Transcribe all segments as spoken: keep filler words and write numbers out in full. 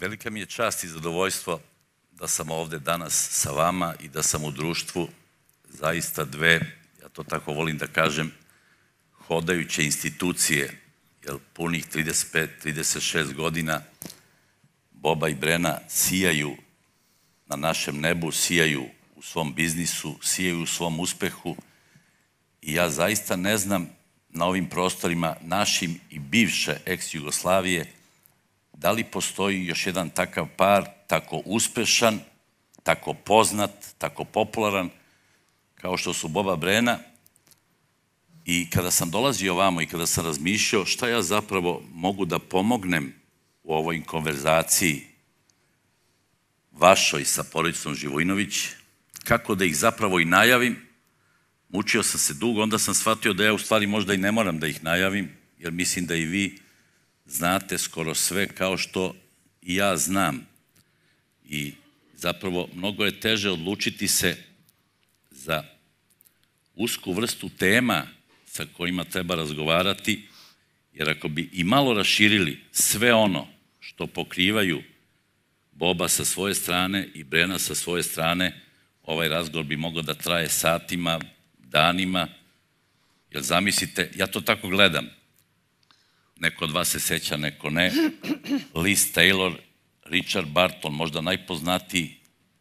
Velika mi je čast i zadovoljstvo da sam ovde danas sa vama i da sam u društvu zaista dve, ja to tako volim da kažem, hodajuće institucije, jer punih trideset pet trideset šest godina Boba i Brena sijaju na našem nebu, sijaju u svom biznisu, sijaju u svom uspehu i ja zaista ne znam na ovim prostorima našim i bivše ex-Jugoslavije da li postoji još jedan takav par, tako uspešan, tako poznat, tako popularan, kao što su Boba Brena. I kada sam dolazio ovamo i kada sam razmišljao šta ja zapravo mogu da pomognem u ovoj konverzaciji vašoj sa porodicom Živojinović, kako da ih zapravo i najavim, mučio sam se dugo, onda sam shvatio da ja u stvari možda i ne moram da ih najavim, jer mislim da i vi znate skoro sve kao što i ja znam. I zapravo mnogo je teže odlučiti se za usku vrstu tema sa kojima treba razgovarati, jer ako bi i malo raširili sve ono što pokrivaju Boba sa svoje strane i Brena sa svoje strane, ovaj razgovor bi mogao da traje satima, danima, jer zamislite, ja to tako gledam, neko od vas se seća, neko ne, Liz Taylor, Richard Burton, možda najpoznatiji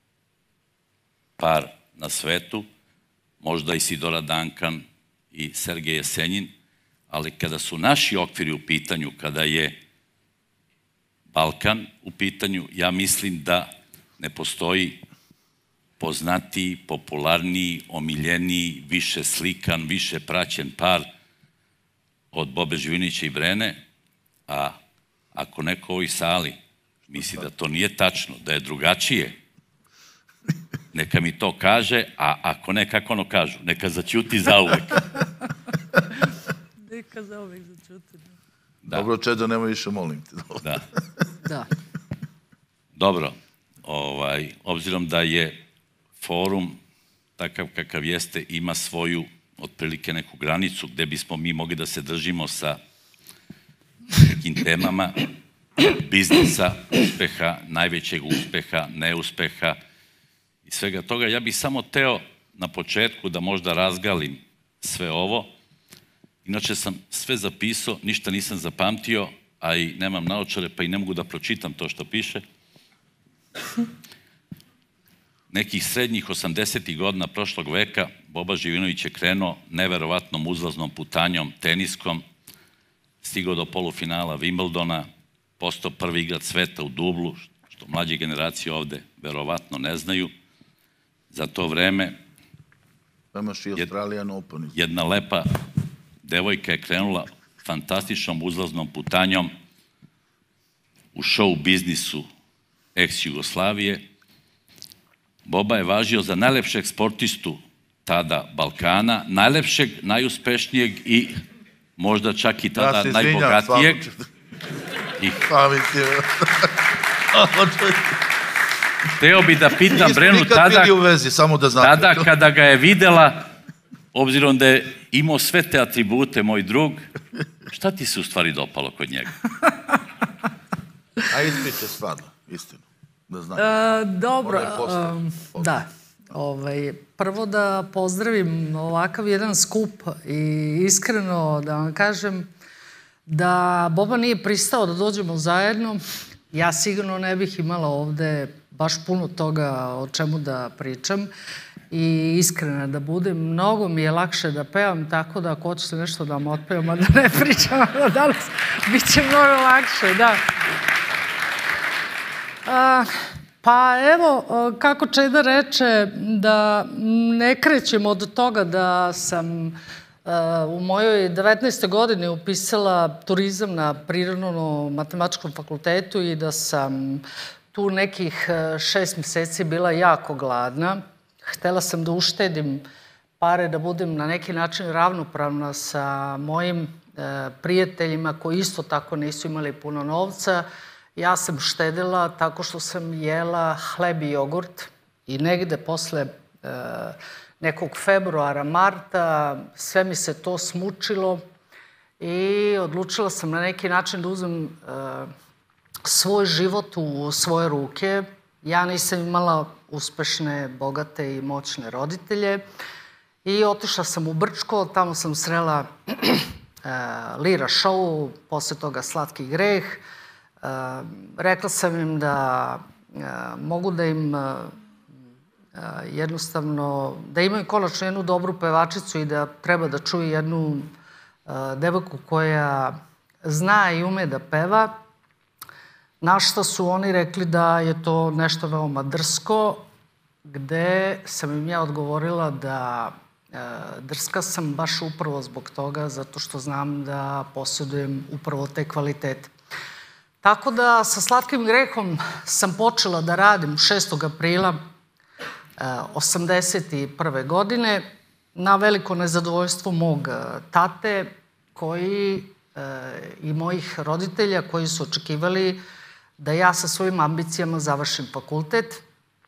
par na svetu, možda i Sidora Duncan i Sergej Jesenjin, ali kada su naši okviri u pitanju, kada je Balkan u pitanju, ja mislim da ne postoji poznatiji, popularniji, omiljeniji, više slikan, više praćen par od Bobe Živojinovića i Brene, a ako neko u ovoj sali misli da to nije tačno, da je drugačije, neka mi to kaže, a ako ne, kako ono kažu, neka zaćuti zauvek. Neka zauvek zaćuti. Dobro, Čedo, nemoj više, molim te. Da. Da. Dobro, obzirom da je forum takav kakav jeste, ima svoju otprilike neku granicu gde bismo mi mogli da se držimo sa nekim temama biznisa, uspeha, najvećeg uspeha, neuspeha i svega toga. Ja bih samo teo na početku da možda razgalim sve ovo. Inače sam sve zapisao, ništa nisam zapamtio, a i nemam naočare, pa i ne mogu da pročitam to što piše. Nekih srednjih osamdesetih godina prošlog veka Boba Živojinović je krenuo neverovatnom uzlaznom putanjom teniskom, stigao do polufinala Wimbledona, postao prvi igrač sveta u dublu, što mlađe generacije ovde verovatno ne znaju. Za to vreme jedna lepa devojka je krenula fantastičnom uzlaznom putanjom u show biznisu ex-Jugoslavije. Boba je važio za najlepšeg sportistu tada Balkana, najlepšeg, najuspešnijeg i možda čak i tada najbogatijeg. Hteo bi da pitam Brenu tada kada ga je videla, obzirom da je imao sve te atribute, moj drug, šta ti se u stvari dopalo kod njega? A ispričaj stvarno, istinu. Dobro, da. Prvo da pozdravim ovakav jedan skup i iskreno da vam kažem da Boba nije pristao da dođemo zajedno. Ja sigurno ne bih imala ovde baš puno toga o čemu da pričam i iskrena da budem. Mnogo mi je lakše da pevam, tako da ako hoćete nešto da vam otpevam, a da ne pričam danas, bit će mnogo lakše, da. Pa evo, kako Čeda reče, da ne krećem od toga da sam u mojoj devetnaestoj godini upisala turizam na Prirodno-matematičkom fakultetu i da sam tu nekih šest meseci bila jako gladna. Htela sam da uštedim pare, da budem na neki način ravnopravna sa mojim prijateljima koji isto tako nisu imali puno novca. Ja sam štedila tako što sam jela hleb i jogurt i negde posle nekog februara, marta, sve mi se to smučilo i odlučila sam na neki način da uzmem svoj život u svoje ruke. Ja nisam imala uspešne, bogate i moćne roditelje i otišla sam u Brčko, tamo sam srela Lira show, posle toga Slatki greh. Rekla sam im da mogu da im jednostavno, da imaju konačno jednu dobru pevačicu i da treba da čuju jednu devojku koja zna i ume da peva. Na što su oni rekli da je to nešto veoma drsko, gde sam im ja odgovorila da drska sam baš upravo zbog toga, zato što znam da posjedujem upravo te kvalitete. Tako da sa Slatkim grehom sam počela da radim šestog aprila osamdeset prve godine na veliko nezadovoljstvo mog tate koji i mojih roditelja koji su očekivali da ja sa svojim ambicijama završim fakultet.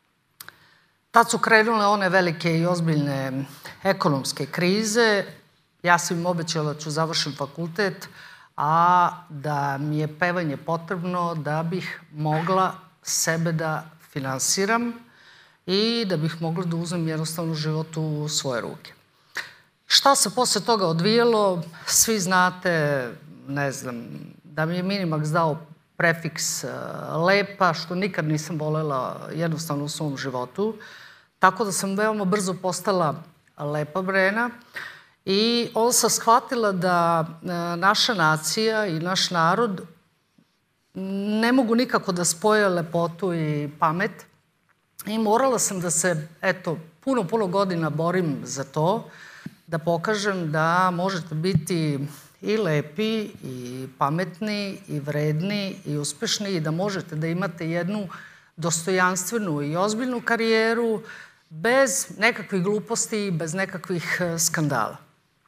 Tad su krenule one velike i ozbiljne ekonomske krize. Ja sam im obećala da ću završim fakultet, a da mi je pevanje potrebno da bih mogla sebe da finansiram i da bih mogla da uzmem jednostavno život u svoje ruke. Šta se posle toga odvijelo, svi znate, ne znam, da mi je Minimax dao prefiks lepa, što nikad nisam volela jednostavno u svom životu. Tako da sam veoma brzo postala Lepa Brena i onda sam shvatila da naša nacija i naš narod ne mogu nikako da spoje lepotu i pamet i morala sam da se, eto, puno, puno godina borim za to, da pokažem da možete biti i lepi, i pametni, i vredni, i uspešni i da možete da imate jednu dostojanstvenu i ozbiljnu karijeru bez nekakvih gluposti i bez nekakvih skandala.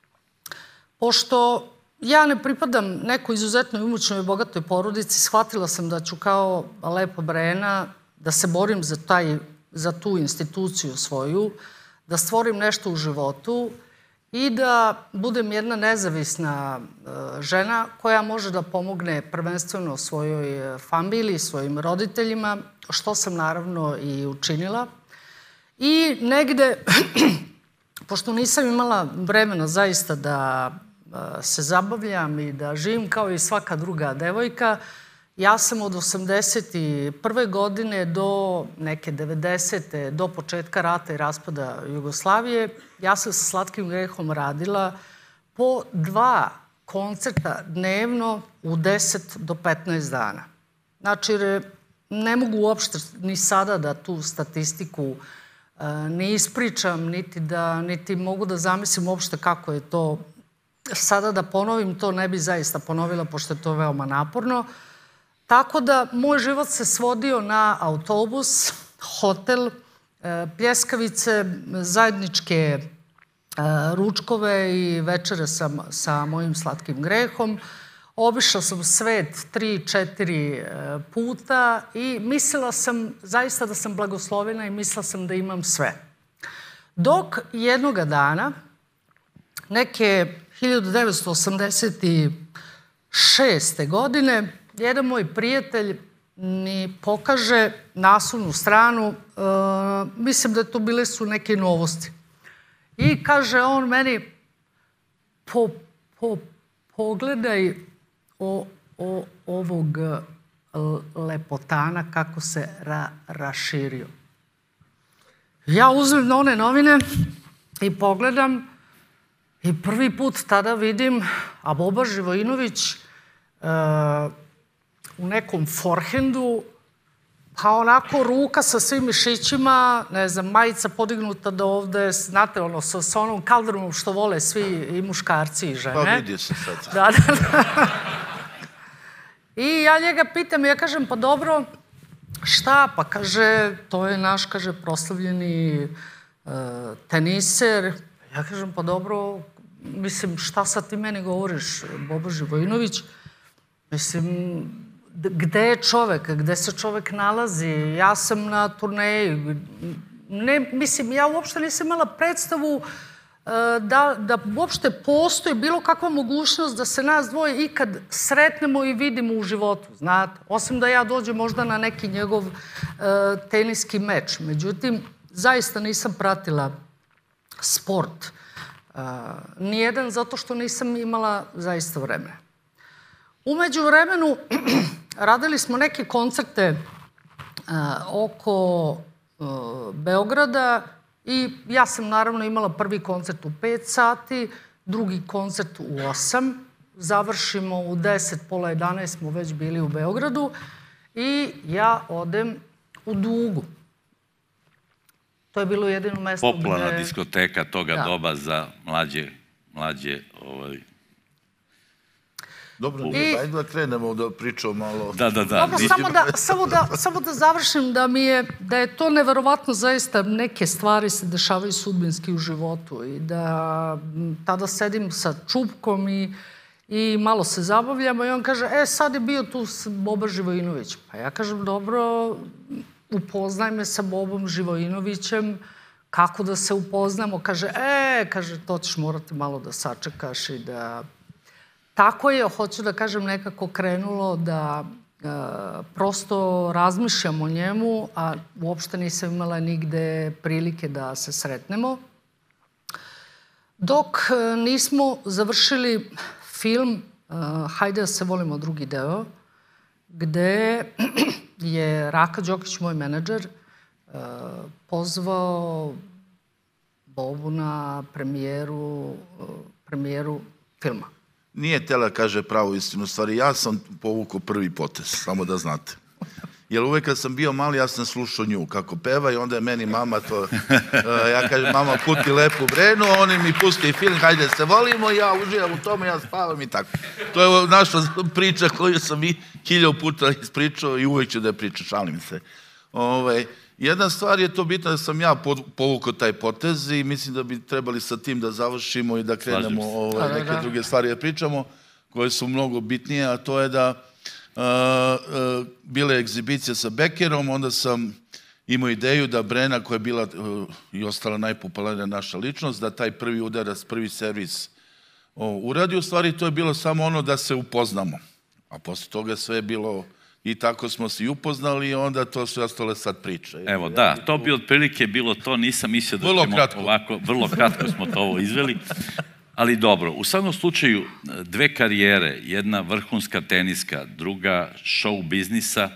Pošto ja ne pripadam nekoj izuzetno imućnoj i bogatoj porodici, shvatila sam da ću kao Lepa Brena da se borim za, taj, za tu instituciju svoju, da stvorim nešto u životu i da budem jedna nezavisna žena koja može da pomogne prvenstveno svojoj familiji, svojim roditeljima, što sam naravno i učinila. I negde, pošto nisam imala vremena zaista da se zabavljam i da živim kao i svaka druga devojka, ja sam od osamdeset prve godine do neke devedesete do početka rata i raspada Jugoslavije, ja sam sa Slatkim grehom radila po dva koncerta dnevno u deset do petnaest dana. Znači, ne mogu uopšte ni sada da tu statistiku ne ispričam, niti, da, niti mogu da zamislim uopšte kako je to. Sada da ponovim, to ne bi zaista ponovila, pošto je to veoma naporno. Tako da, moj život se svodio na autobus, hotel, pljeskavice, zajedničke ručkove i večere sa, sa mojim Slatkim grehom. Obišla sam svet tri, četiri puta i mislila sam zaista da sam blagoslovena i mislila sam da imam sve. Dok jednoga dana, neke hiljadu devetsto osamdeset šeste. godine, jedan moj prijatelj mi pokaže naslovnu stranu, uh, mislim da to bile su neke novosti. I kaže on meni, po, po, pogledaj o, o, ovog lepotana kako se ra, raširio. Ja uzmem one novine i pogledam i prvi put tada vidim a Boba Živojinović uh, u nekom forehandu, pa onako ruka sa svim mišićima, ne znam, majica podignuta do ovde, znate, ono, sa, sa onom kaldrmom što vole svi i muškarci i žene. Pa vidio se sad. Da, da, da. I ja njega pitam, ja kažem, pa dobro, šta? Pa kaže, to je naš, kaže, proslavljeni uh, teniser. Ja kažem, pa dobro, mislim, šta sad ti meni govoriš, Boba Živojinović? Mislim, gde je čovek, gde se čovek nalazi? Ja sam na turneji. Ne, mislim, ja uopšte nisam imala predstavu da, da uopšte postoji bilo kakva mogućnost da se nas dvoje ikad sretnemo i vidimo u životu, znate. Osim da ja dođem možda na neki njegov uh, teniski meč. Međutim, zaista nisam pratila sport. Uh, nijedan, zato što nisam imala zaista vremena. Umeđu vremenu radili smo neke koncerte uh, oko uh, Beograda i ja sam naravno imala prvi koncert u pet sati, drugi koncert u osam, završimo u deset, pola jedanaest smo već bili u Beogradu i ja odem u Dugu. To je bilo jedino mesto gde... Popularna diskoteka toga doba za mlađe, mlađe ovaj... Dobro, nije, ajde da krenemo da pričamo malo... Da, da, da. Dobro, samo da, samo, da, samo da završim da mi je, da je to neverovatno zaista, neke stvari se dešavaju sudbinski u životu i da tada sedim sa Čupkom i, i malo se zabavljamo i on kaže, e, sad je bio tu Boba Živojinović. Pa ja kažem, dobro, upoznaj me sa Bobom Živojinovićem, kako da se upoznamo? Kaže, e, kaže, to ćeš morati malo da sačekaš i da... Tako je, hoću da kažem, nekako krenulo da e, prosto razmišljam o njemu, a uopšte nisam imala nigde prilike da se sretnemo. Dok nismo završili film e, Hajde da se volimo drugi deo, gde je Raka Đokić, moj menadžer, e, pozvao Bobu na premijeru, premijeru filma. Nije tela kaže pravu istinu, stvari ja sam povukao prvi potez, samo da znate. Jer uvek kad sam bio mali, ja sam slušao nju kako peva i onda je meni mama to, uh, ja kažem, mama puti lepu Brenu, oni mi pusti film, hajde se volimo, ja uživam u tome, ja spavam i tako. To je naša priča koju sam i hiljadu puta ispričao i uvek ću da je pričam, šalim se. Ove, jedna stvar je to bitno da sam ja povukao taj potez i mislim da bi trebali sa tim da završimo i da krenemo ove, neke druge stvari da pričamo, koje su mnogo bitnije, a to je da Uh, uh, bila je egzibicija sa Bekerom, onda sam imao ideju da Brena, koja je bila uh, i ostala najpopularnija naša ličnost, da taj prvi udarac, prvi servis uh, uradi. U stvari to je bilo samo ono da se upoznamo. A posle toga sve je bilo i tako smo se i upoznali i onda to su ostale sad priče. Evo da, to bi otprilike bilo to, nisam mislio da ćemo ovako, vrlo kratko smo to ovo izveli. Ali dobro, u svakom slučaju dve karijere, jedna vrhunska teniska, druga show biznisa,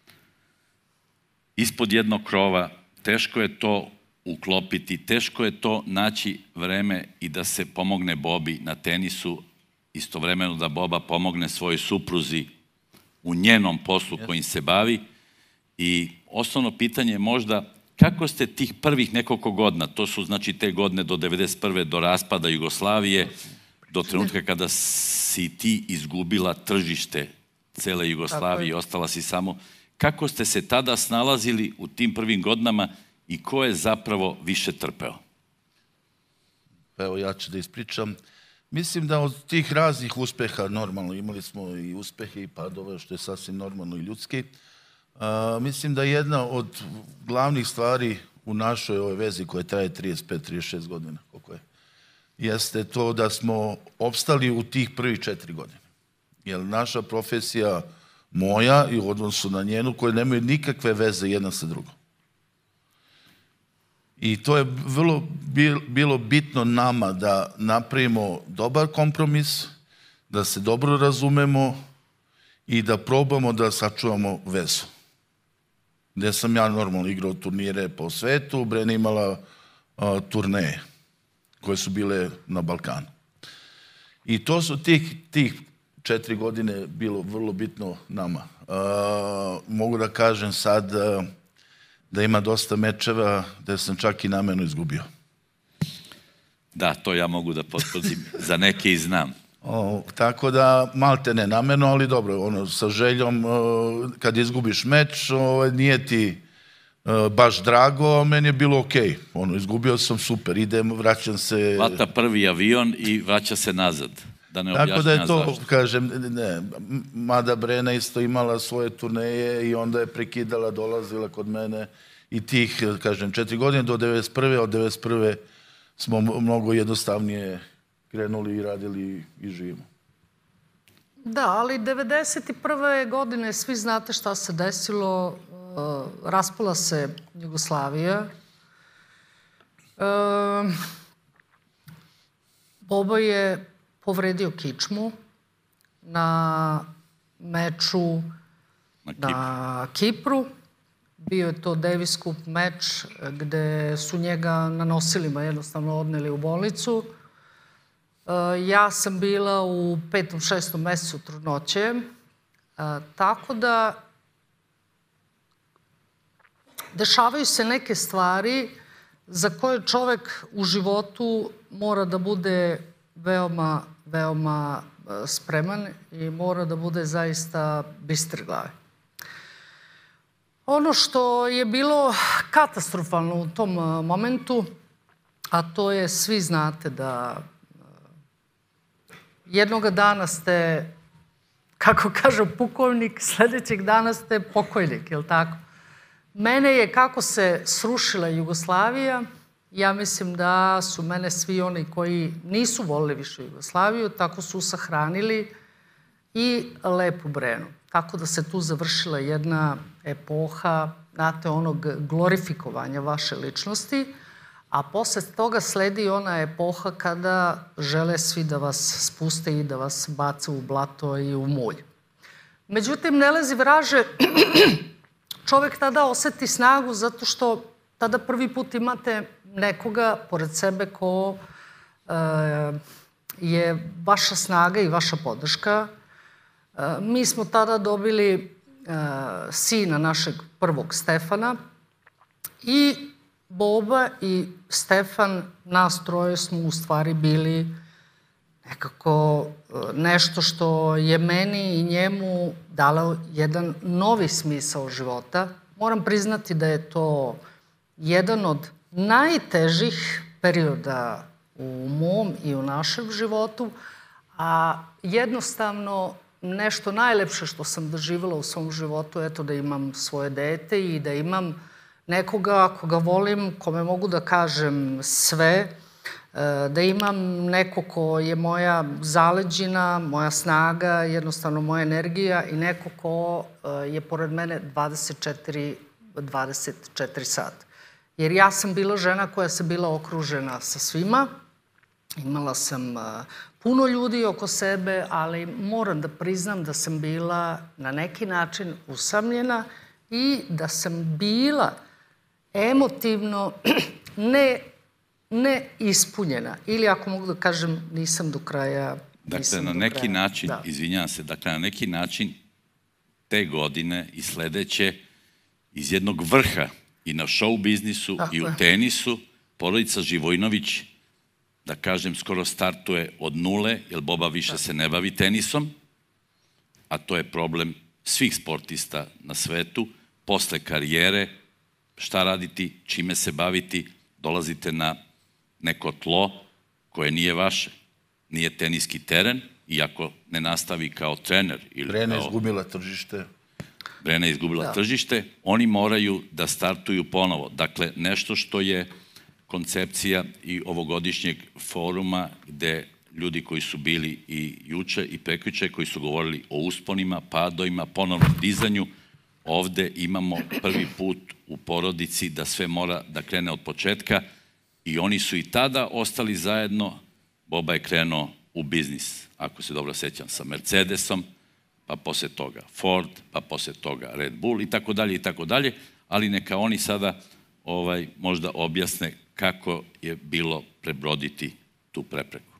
ispod jednog krova, teško je to uklopiti, teško je to naći vreme i da se pomogne Bobi na tenisu, istovremeno da Boba pomogne svojoj supruzi u njenom poslu kojim se bavi. I osnovno pitanje je možda kako ste tih prvih nekoliko godina, to su znači te godine do devedeset prve do raspada Jugoslavije, do trenutka kada si ti izgubila tržište cele Jugoslavije i ostala si samo, kako ste se tada snalazili u tim prvim godinama i ko je zapravo više trpeo? Evo ja ću da ispričam. Mislim da od tih raznih uspeha, normalno imali smo i uspehe i padove, što je sasvim normalno i ljudski. Uh, mislim da jedna od glavnih stvari u našoj ovoj vezi koja traje trideset pet trideset šest godina, koliko je, jeste to da smo opstali u tih prvih četiri godine. Jer naša profesija, moja i u odnosu na njenu, koje nemaju nikakve veze jedna sa drugom. I to je vrlo bilo bitno nama da napravimo dobar kompromis, da se dobro razumemo i da probamo da sačuvamo vezu. Gde sam ja normalno igrao turnire po svetu, Brena imala a, turneje koje su bile na Balkanu. I to su tih, tih četiri godine bilo vrlo bitno nama. A, mogu da kažem sad a, da ima dosta mečeva da sam čak i namerno izgubio. Da, to ja mogu da potvrdim. Za neke i znam. O, tako da, malte ne namerno, ali dobro, ono, sa željom, o, kad izgubiš meč, o, nije ti o, baš drago, a meni je bilo okej. Ono, izgubio sam, super, idem, vraćam se... Hvata prvi avion i vraća se nazad, da ne objašnjam zašto. Tako da je to, kažem, ne, mada Brena isto imala svoje turneje i onda je prekidala, dolazila kod mene i tih, kažem, četiri godine do devedeset prve, od devedeset prve smo mnogo jednostavnije krenuli i radili i živimo. Da, ali devedeset prve godine svi znate šta se desilo. Raspala se Jugoslavija. Boba je povredio kičmu na meču na Kipru. Bio je to Davis Cup meč gde su njega na nosilima jednostavno odneli u bolnicu. Ja sam bila u petom, šestom mesecu trudnoće. Tako da dešavaju se neke stvari za koje čovek u životu mora da bude veoma, veoma spreman i mora da bude zaista bistre glave. Ono što je bilo katastrofalno u tom momentu, a to je, svi znate da jednoga dana ste, kako kažu pukovnik, sledećeg dana ste pokojnik, je li tako? Mene je, kako se srušila Jugoslavija, ja mislim da su mene svi oni koji nisu volili više Jugoslaviju, tako su sahranili i Lepu Brenu. Tako da se tu završila jedna epoha, znate, onog glorifikovanja vaše ličnosti, a posle toga sledi ona epoha kada žele svi da vas spuste i da vas bace u blato i u mulj. Međutim, ne lezi vraže, čovek tada oseti snagu zato što tada prvi put imate nekoga pored sebe ko je vaša snaga i vaša podrška. Mi smo tada dobili sina našeg prvog Stefana i Boba i Stefan, nas troje smo u stvari bili nekako nešto što je meni i njemu dalo jedan novi smisao života. Moram priznati da je to jedan od najtežih perioda u mom i u našem životu, a jednostavno nešto najlepše što sam doživjela u svom životu, eto da imam svoje dete i da imam nekoga koga volim, kome mogu da kažem sve, da imam neko ko je moja zaleđina, moja snaga, jednostavno moja energija i neko ko je pored mene dvadeset četiri, dvadeset četiri sata. Jer ja sam bila žena koja se bila okružena sa svima, imala sam puno ljudi oko sebe, ali moram da priznam da sam bila na neki način usamljena i da sam bila emotivno ne, ne ispunjena. Ili ako mogu da kažem, nisam do kraja... Dakle, na neki način, izvinjavam se, dakle, na neki način te godine i sledeće iz jednog vrha i na show biznisu i u tenisu, porodica Živojinović, da kažem, skoro startuje od nule, jer Boba više se ne bavi tenisom, a to je problem svih sportista na svetu. Posle karijere, šta raditi, čime se baviti, dolazite na neko tlo koje nije vaše. Nije teniski teren, iako ne nastavi kao trener. Brena je izgubila tržište. Brena je izgubila tržište. Oni moraju da startuju ponovo. Dakle, nešto što je koncepcija i ovogodišnjeg foruma gde ljudi koji su bili i juče i prekjuče, koji su govorili o usponima, padovima, ponovnom dizanju, ovde imamo prvi put u porodici da sve mora da krene od početka i oni su i tada ostali zajedno. Boba je krenuo u biznis, ako se dobro sećam, sa Mercedesom, pa posle toga Ford, pa posle toga Red Bull i tako dalje i tako dalje, ali neka oni sada možda objasne kako je bilo prebroditi tu prepreku.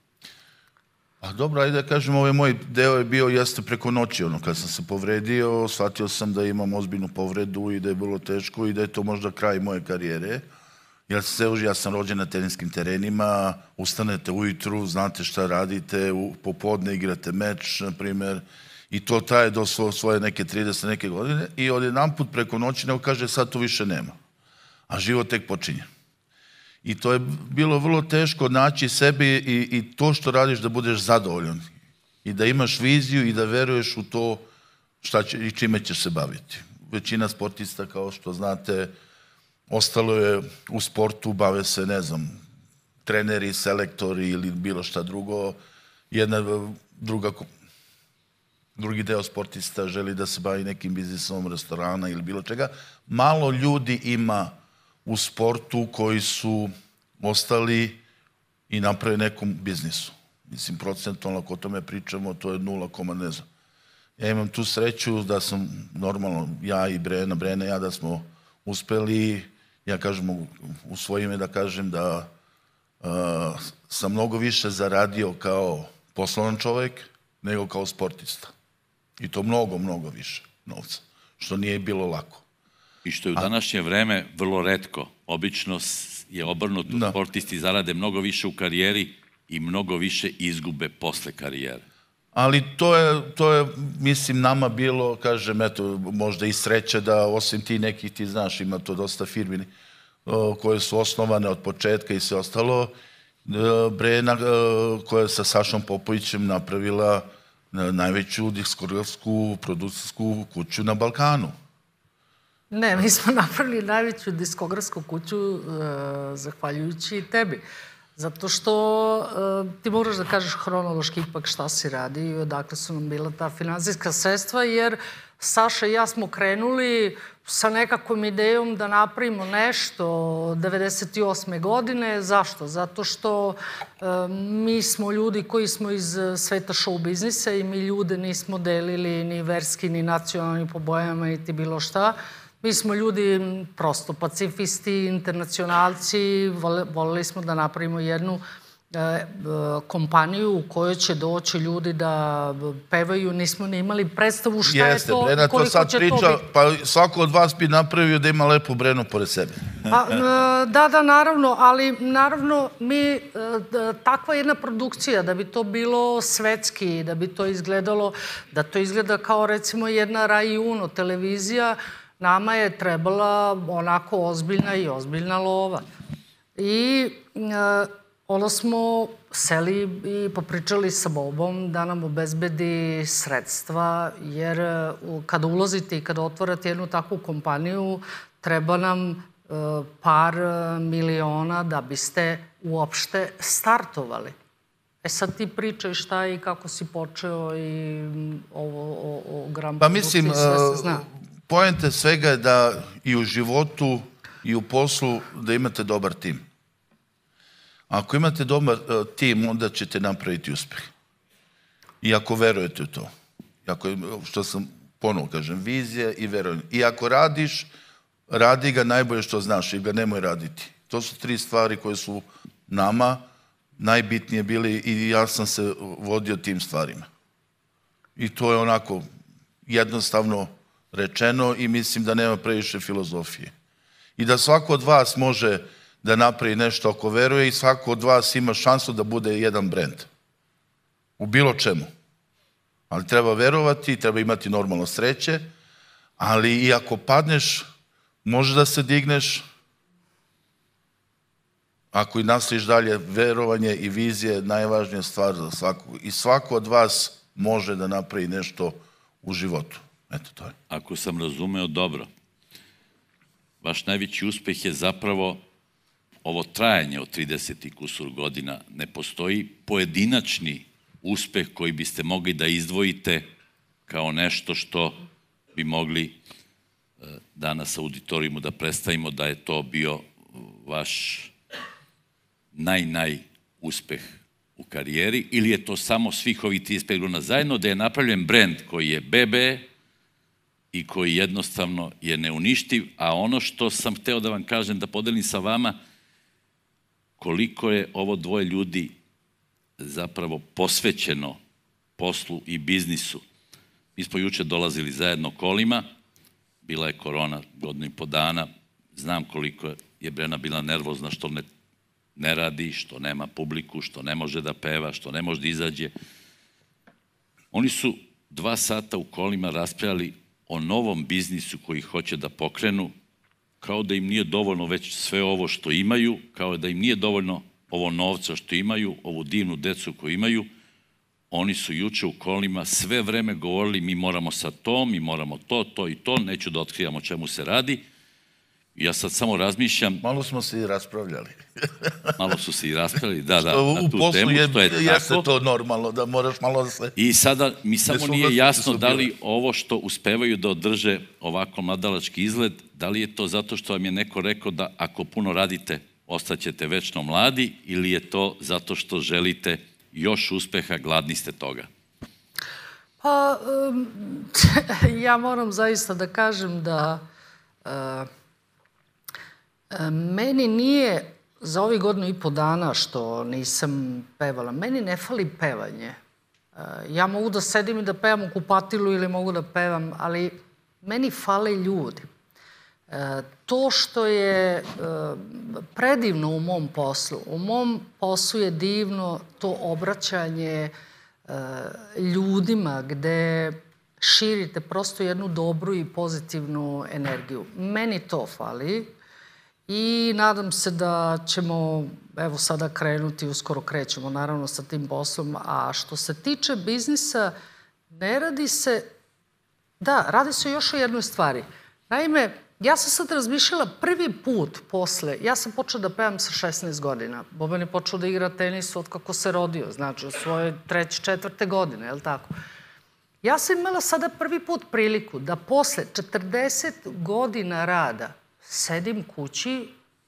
A dobro, ajde da kažem, ovaj moj deo je bio jeste preko noći, ono, kad sam se povredio, shvatio sam da imam ozbiljnu povredu i da je bilo teško i da je to možda kraj moje karijere. Ja sam rođen na teniskim terenima, ustanete ujutru, znate šta radite, popodne igrate meč, na primer, i to traje do svoje neke trideset neke godine i odjedan put preko noći nego kaže sad to više nema, a život tek počinje. I to je bilo vrlo teško naći sebi i to što radiš da budeš zadovoljan i da imaš viziju i da veruješ u to i čime ćeš se baviti. Većina sportista, kao što znate, ostalo je u sportu, bave se, ne znam, treneri, selektori ili bilo šta drugo, jedna druga, drugi deo sportista želi da se bavi nekim biznisom, restorana ili bilo čega. Malo ljudi ima u sportu koji su ostali i naprave nekom biznisu. Mislim, procentualno, ako o tome pričamo, to je nula, ne znam. Ja imam tu sreću da sam, normalno, ja i Brena, Brena, ja da smo uspeli, ja kažem, u svoje ime da kažem da uh, sam mnogo više zaradio kao poslovan čovek nego kao sportista. I to mnogo, mnogo više novca, što nije bilo lako. I što je u današnje vreme vrlo retko. Obično je obrnuto, da. Sportisti zarade mnogo više u karijeri i mnogo više izgube posle karijere. Ali to je, to je, mislim, nama bilo, kažem, eto, možda i sreće da osim ti nekih, ti znaš, ima to dosta firmi koje su osnovane od početka i sve ostalo. Brena koja je sa Sašom Popovićem napravila najveću diskografsku produkcijsku kuću na Balkanu. Ne, mi smo napravili najveću diskografsku kuću zahvaljujući tebi. Zato što ti moraš da kažeš hronološki ipak šta si radi i odakle su nam bila ta finansijska sredstva, jer Saša i ja smo krenuli sa nekakvom idejom da napravimo nešto devedeset osme godine. Zašto? Zato što mi smo ljudi koji smo iz sveta show biznisa i mi ljude nismo delili ni verski, ni nacionalni po bojama, niti bilo šta. Mi smo ljudi prosto pacifisti, internacionalci, voleli smo da napravimo jednu kompaniju u kojoj će doći ljudi da pevaju. Nismo ni imali predstavu šta je to, koliko će to biti. Pa svako od vas bi napravio da ima lepu Brenu pored sebe. Da, da, naravno, ali naravno mi, takva jedna produkcija, da bi to bilo svetski, da bi to izgledalo, da to izgleda kao recimo jedna Rai Uno televizija, nama je trebala onako ozbiljna i ozbiljna lova. I onda smo seli i popričali sa Bobom da nam obezbedi sredstva, jer kada ulazite i kada otvarate jednu takvu kompaniju, treba nam par miliona da biste uopšte startovali. E sad ti pričaj šta i kako si počeo i ovo o Grand produkciji, sve se zna. Poenta svega je da i u životu i u poslu da imate dobar tim. Ako imate dobar tim, onda ćete napraviti uspeh. I ako verujete u to. Što sam ponovo kažem, vizija i verovanje. I ako radiš, radi ga najbolje što znaš i ga nemoj raditi. To su tri stvari koje su nama najbitnije bili i ja sam se vodio tim stvarima. I to je onako jednostavno rečeno i mislim da nema previše filozofije. I da svako od vas može da napravi nešto ako veruje i svako od vas ima šansu da bude jedan brend. U bilo čemu. Ali treba verovati, treba imati normalno sreće, ali i ako padneš, može da se digneš. Ako i nastaviš dalje, verovanje i vizija je najvažnija stvar za svakog. I svako od vas može da napravi nešto u životu. Eto, to je. Ako sam razumeo dobro, vaš najveći uspeh je zapravo ovo trajanje od trideset i kusur godina. Ne postoji pojedinačni uspeh koji biste mogli da izdvojite kao nešto što bi mogli danas auditorijumu da predstavimo da je to bio vaš naj, naj uspeh u karijeri, ili je to samo svih ovih trideset pet godina zajedno, da je napravljen brend koji je be be i koji jednostavno je neuništiv, a ono što sam hteo da vam kažem, da podelim sa vama, koliko je ovo dvoje ljudi zapravo posvećeno poslu i biznisu. Mi smo juče dolazili zajedno kolima, bila je korona godinu i po dana, znam koliko je Brena bila nervozna što ne, ne radi, što nema publiku, što ne može da peva, što ne može da izađe. Oni su dva sata u kolima raspravljali o novom biznisu koji hoće da pokrenu, kao da im nije dovoljno već sve ovo što imaju, kao da im nije dovoljno ovo novca što imaju, ovu divnu decu koju imaju. Oni su juče u kolima sve vreme govorili mi moramo sa to, mi moramo to, to i to, neću da otkrivam o čemu se radi. Ja sad samo razmišljam... Malo smo se i raspravljali. Malo su se i raspravljali, da, da, U na tu poslu temu, je, što je jeste tako. to normalno, da moraš malo da se... I sada mi samo nije Nesuglasnosti jasno su da li bile. ovo što uspevaju da održe ovako mladalački izgled, da li je to zato što vam je neko rekao da ako puno radite, ostaćete večno mladi, ili je to zato što želite još uspeha, gladni ste toga? Pa, um, ja moram zaista da kažem da uh, meni nije za ovih godinu i po dana što nisam pevala, meni ne fali pevanje. Uh, ja mogu da sedim i da pevam u kupatilu ili mogu da pevam, ali meni fale ljudi. Uh, to što je uh, predivno u mom poslu, u mom poslu je divno to obraćanje ljudima gde širite prosto jednu dobru i pozitivnu energiju. Meni to fali i nadam se da ćemo, evo sada krenuti, uskoro krećemo naravno sa tim poslom, a što se tiče biznisa, ne radi se, da, radi se još o jednoj stvari. Naime, ja sam sad razmišljala prvi put posle, ja sam počela da pevam sa šesnaest godina. Boban je počeo da igra tenis od kako se rodio, znači od svoje treće, četvrte godine, je li tako? Ja sam imala sada prvi put priliku da posle četrdeset godina rada sedim kući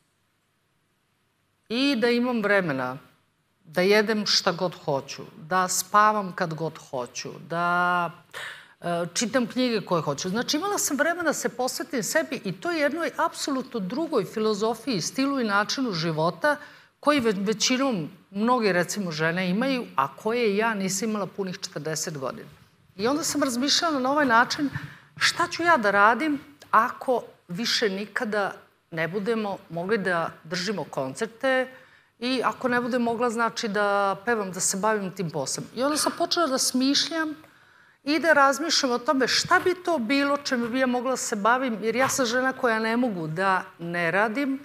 i da imam vremena da jedem šta god hoću, da spavam kad god hoću, da čitam knjige koje hoću. Znači, imala sam vremena da se posvetim sebi i to je jednoj apsolutno drugoj filozofiji, stilu i načinu života koji većinom mnoge, recimo, žene imaju, a koje ja nisam imala punih četrdeset godina. I onda sam razmišljala na ovaj način šta ću ja da radim ako više nikada ne budemo mogli da držimo koncerte i ako ne budem mogla, znači, da pevam, da se bavim tim poslom. I onda sam počela da smišljam i da razmišljam o tome šta bi to bilo čemu bi ja mogla da se bavim, jer ja sam žena koja ne mogu da ne radim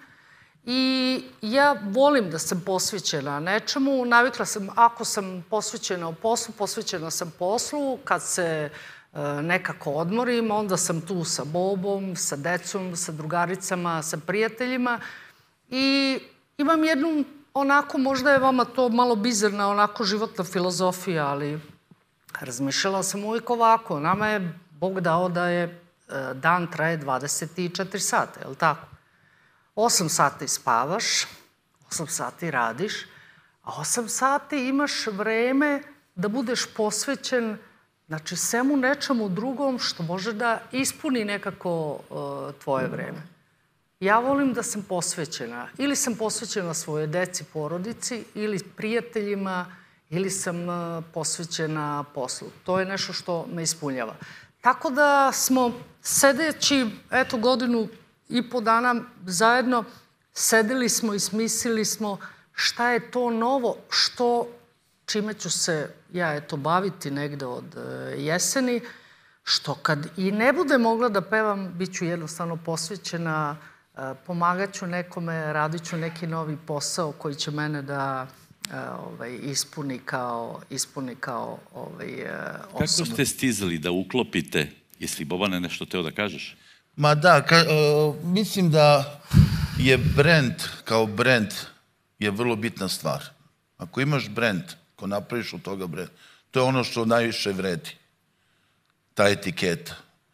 i ja volim da sam posvećena nečemu. Navikla sam, ako sam posvećena u poslu, posvećena sam poslu. Kad se nekako odmorim, onda sam tu sa Bobom, sa decom, sa drugaricama, sa prijateljima i imam jednu, onako, možda je vama to malo bizarna, onako životna filozofija, ali razmišljala sam uvijek ovako. Nama je Bog dao da je dan traje dvadeset četiri sata, je li tako? osam sati spavaš, osam sati radiš, a osam sati imaš vreme da budeš posvećen, znači, svemu nečemu drugom što može da ispuni nekako tvoje vreme. Ja volim da sam posvećena. Ili sam posvećena svoje deci, porodici, ili prijateljima, ili sam posvećena poslu. To je nešto što me ispunjava. Tako da smo sedeći, eto, godinu i po dana zajedno, sedeli smo i smislili smo šta je to novo, što, čime ću se ja, eto, baviti negde od jeseni, što kad i ne bude mogla da pevam, bit ću jednostavno posvećena, pomagat ću nekome, radit ću neki novi posao koji će mene da Ovaj, ispuni kao, ispuni kao ovaj, osobu. Kako ste stizali da uklopite, jesi li Bobane nešto teo da kažeš? Ma da, ka, uh, mislim da je brand, kao brand, je vrlo bitna stvar. Ako imaš brand, ako napraviš od toga brand, to je ono što najviše vredi. Ta etiketa.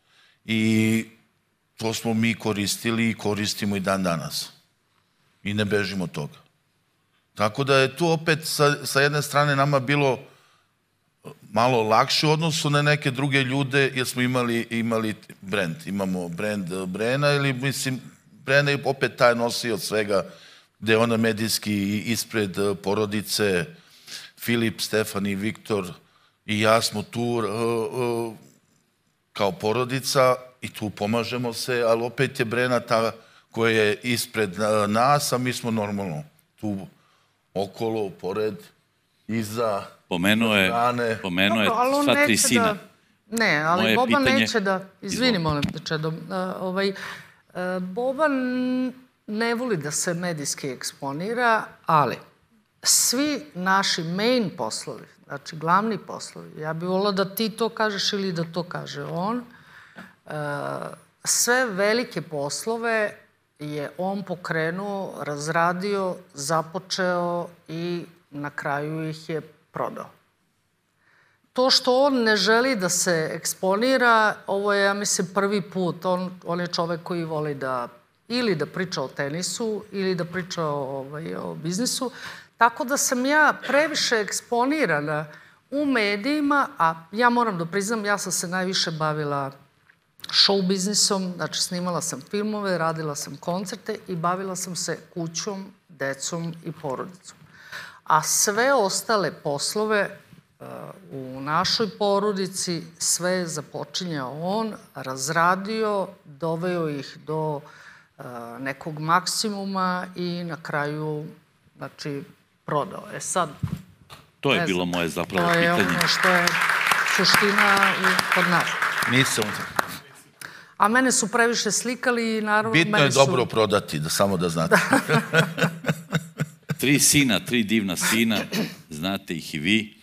I to smo mi koristili i koristimo i dan danas. I ne bežimo od toga. Tako da je tu opet sa, sa jedne strane nama bilo malo lakše u odnosu na neke druge ljude, jer smo imali, imali brand. Imamo brand Brena ili, mislim, Brena je opet taj nosio od svega, gde je ona medijski ispred porodice, Filip, Stefan i Viktor i ja smo tu uh, uh, kao porodica i tu pomažemo se, ali opet je Brena ta koja je ispred nas, a mi smo normalno tu okolo, pored, iza, pomenuo je, strane. pomenuo je Dobro, sva tri sina. Da, ne, ali Moje Boban pitanje... neće da... Izvini, molim te, Čedo. Uh, ovaj, uh, Boban ne voli da se medijski eksponira, ali svi naši main poslovi, znači glavni poslovi, ja bih volila da ti to kažeš ili da to kaže on, uh, sve velike poslove je on pokrenuo, razradio, započeo i na kraju ih je prodao. To što on ne želi da se eksponira, ovo je, ja mislim, prvi put. On, on je čovek koji voli da ili da priča o tenisu, ili da priča o, ovaj, o biznisu. Tako da sam ja previše eksponirana u medijima, a ja moram da priznam, ja sam se najviše bavila show biznisom, znači snimala sam filmove, radila sam koncerte i bavila sam se kućom, decom i porodicom. A sve ostale poslove u našoj porodici, sve je započinjao on, razradio, doveo ih do nekog maksimuma i na kraju, znači, prodao. E sad... To je bilo moje zapravo pitanje. To je ono što je suština kod nas. Nisam. A mene su previše slikali i naravno... Bitno je dobro prodati, da samo da znate. Tri sina, tri divna sina, znate ih i vi.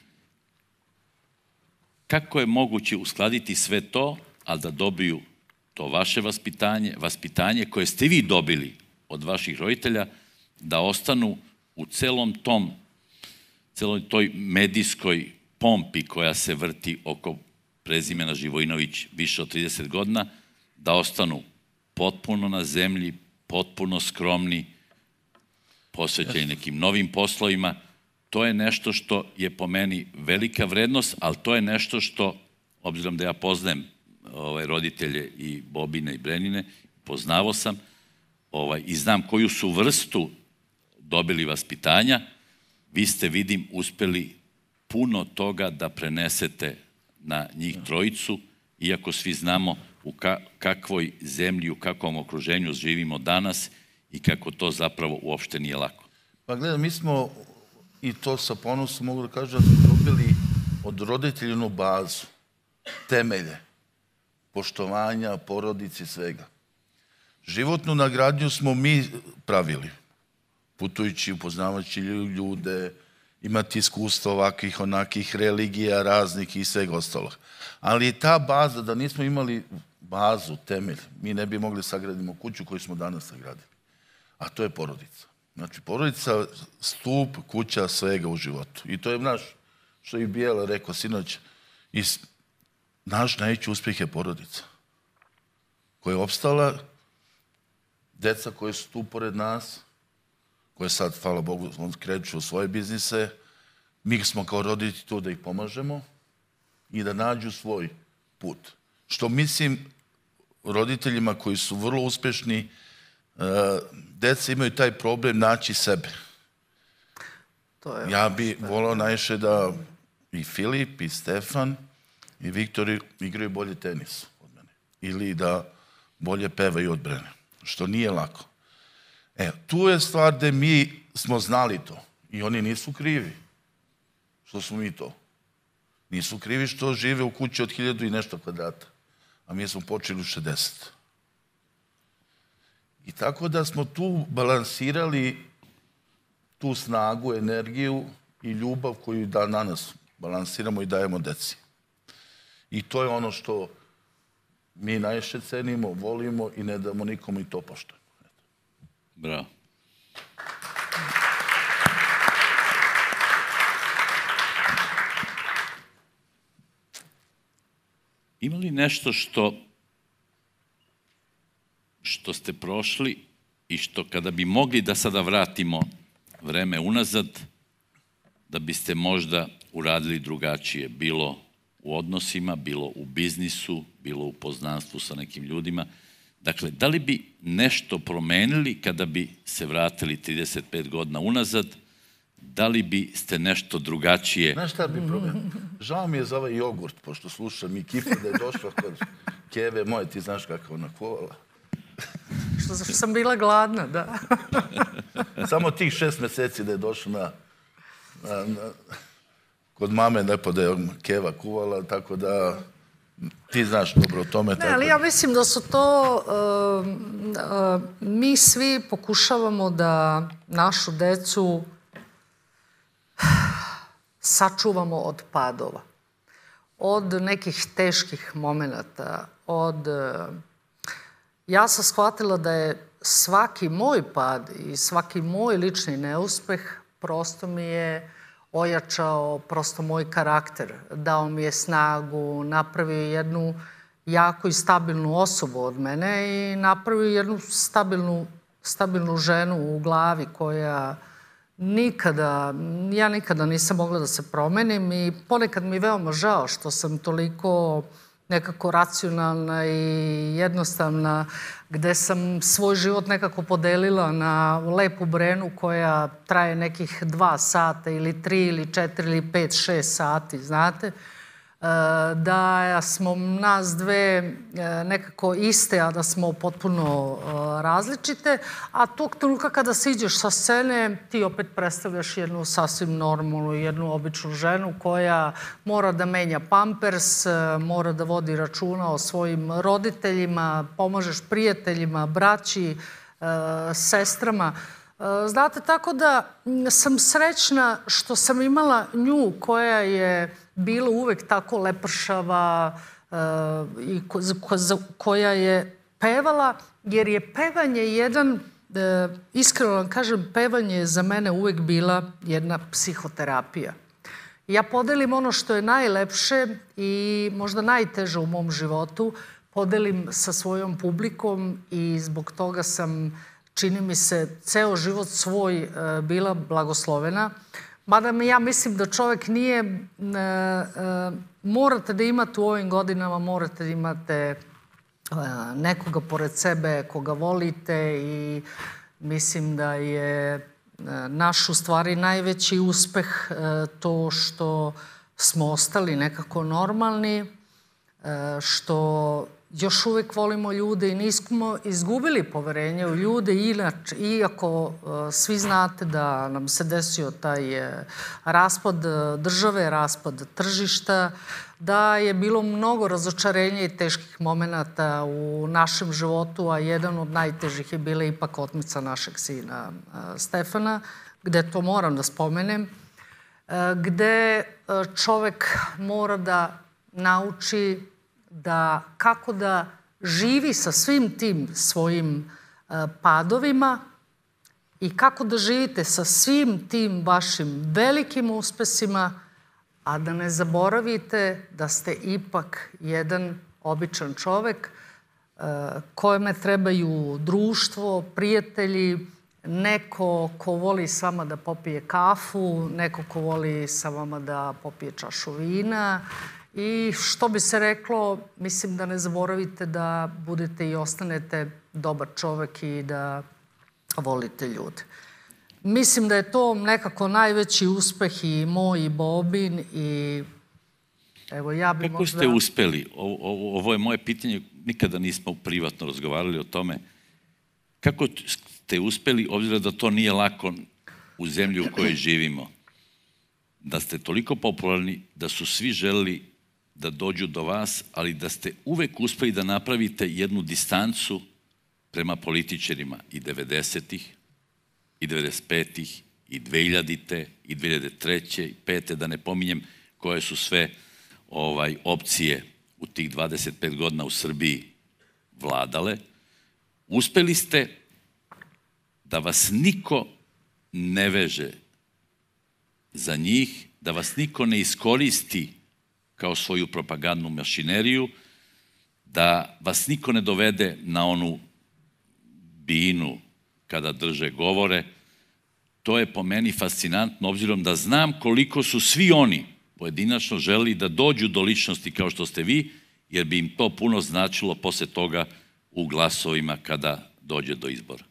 Kako je moguće uskladiti sve to, ali da dobiju to vaše vaspitanje, vaspitanje koje ste vi dobili od vaših roditelja, da ostanu u celom tom, celoj toj medijskoj pompi koja se vrti oko prezimena Živojinović više od trideset godina, da ostanu potpuno na zemlji, potpuno skromni, posvećeni nekim novim poslovima. To je nešto što je po meni velika vrednost, ali to je nešto što, obzirom da ja poznajem roditelje i Bobine i Brenine, poznavao sam i znam koju su vrstu dobili vaspitanja, vi ste, vidim, uspeli puno toga da prenesete na njih trojicu, iako svi znamo u kakvoj zemlji, u kakvom okruženju živimo danas i kako to zapravo uopšte nije lako. Pa gledaj, mi smo, i to sa ponosom mogu da kažem, da smo dobili od roditeljinu bazu, temelje, poštovanja, porodici, svega. Životnu nagradnju smo mi pravili, putujući, upoznavajući ljude, imati iskustva ovakvih, onakih religija, raznih i svega ostalog. Ali ta baza, da nismo imali bazu, temelj, mi ne bi mogli sagradimo kuću koju smo danas sagradili. A to je porodica. Znači, porodica, stup, kuća, svega u životu. I to je naš, što je i Bijela rekao sinoć, naš najveći uspjeh je porodica. Koja je opstala, deca koje su tu pored nas, koje sad, hvala Bogu, kreću u svoje biznise, mi smo kao roditelji tu da ih pomažemo i da nađu svoj put. Što mislim, roditeljima koji su vrlo uspešni, deca imaju taj problem naći sebe. Ja bi volao najviše da i Filip, i Stefan, i Viktor igraju bolje tenis od mene. Ili da bolje pevaju od Brene. Što nije lako. E, tu je stvar gde mi smo znali to. I oni nisu krivi. Što smo mi to? Nisu krivi što žive u kući od hiljadu i nešto kvadrata. A mi smo počeli u šezdeset. I tako da smo tu balansirali tu snagu, energiju i ljubav koju da na nas balansiramo i dajemo deci. I to je ono što mi najviše cenimo, volimo i ne damo nikomu i to poštujemo. Bravo. Ima li nešto što što ste prošli i što kada bi mogli da sada vratimo vreme unazad, da biste možda uradili drugačije, bilo u odnosima, bilo u biznisu, bilo u poznanstvu sa nekim ljudima. Dakle, da li bi nešto promenili kada bi se vratili trideset pet godina unazad, da li bi ste nešto drugačije... Znaš šta bi promenili? Žao mi je za ovaj jogurt, pošto slušam i Kifa da je došla kod Keve moje, ti znaš kako ona kuvala. Što sam bila gladna, da. Samo tih šest meseci da je došla na... Kod mame lepo da je Keva kuvala, tako da ti znaš dobro o tome. Ne, ali ja mislim da su to... Mi svi pokušavamo da našu decu sačuvamo od padova, od nekih teških momenata, od ja sam shvatila da je svaki moj pad i svaki moj lični neuspeh prosto mi je ojačao prosto moj karakter. Dao mi je snagu, napravio jednu jaku i stabilnu osobu od mene i napravio jednu stabilnu, stabilnu ženu u glavi koja nikada, ja nikada nisam mogla da se promenim i ponekad mi je veoma žao što sam toliko nekako racionalna i jednostavna, gde sam svoj život nekako podelila na lepu brenu koja traje nekih dva sata ili tri ili četiri ili pet, šest sati, znate. Da smo nas dve nekako iste, a da smo potpuno različite, a tog trenutka kada siđeš sa scene, ti opet predstavljaš jednu sasvim normalnu, jednu običnu ženu koja mora da menja pampers, mora da vodi računa o svojim roditeljima, pomažeš prijateljima, braći, sestrama. Znate, tako da sam srećna što sam imala nju koja je bila uvek tako lepršava i koja je pevala, jer je pevanje jedan, iskreno vam kažem, pevanje je za mene uvek bila jedna psihoterapija. Ja podelim ono što je najlepše i možda najteže u mom životu, podelim sa svojom publikom i zbog toga sam, čini mi se, ceo život svoj bila blagoslovena. Mada ja mislim da čovek nije, morate da imate u ovim godinama, morate da imate nekoga pored sebe koga volite i mislim da je naš u stvari najveći uspeh to što smo ostali nekako normalni, što još uvek volimo ljude i nismo izgubili poverenje u ljude, inače, iako svi znate da nam se desio taj raspad države, raspad tržišta, da je bilo mnogo razočarenja i teških momenata u našem životu, a jedan od najtežih je bila ipak otmica našeg sina Stefana, gde to moram da spomenem, gde čovek mora da nauči da kako da živi sa svim tim svojim padovima i kako da živite sa svim tim vašim velikim uspesima, a da ne zaboravite da ste ipak jedan običan čovek kojeme trebaju društvo, prijatelji, neko ko voli s vama da popije kafu, neko ko voli sa vama da popije čašu vina. I što bi se reklo, mislim da ne zaboravite da budete i ostanete dobar čovek i da volite ljude. Mislim da je to nekako najveći uspeh i moj i Bobin i evo ja bi možda... Kako ste uspeli? Ovo je moje pitanje, nikada nismo privatno razgovarali o tome. Kako ste uspeli, obzirom da to nije lako u zemlji u kojoj živimo, da ste toliko popularni, da su svi želeli da dođu do vas, ali da ste uvek uspeli da napravite jednu distancu prema političarima i devedesetih, i devedeset petih, i dvehiljadite, i dve hiljade treće, i pete, da ne pominjem koje su sve opcije u tih dvadeset pet godina u Srbiji vladale. Uspeli ste da vas niko ne veže za njih, da vas niko ne iskoristi kao svoju propagandnu mašineriju, da vas niko ne dovede na onu binu kada drže govore. To je po meni fascinantno, obzirom da znam koliko su svi oni pojedinačno želi da dođu do ličnosti kao što ste vi, jer bi im to puno značilo posle toga u glasovima kada dođe do izbora.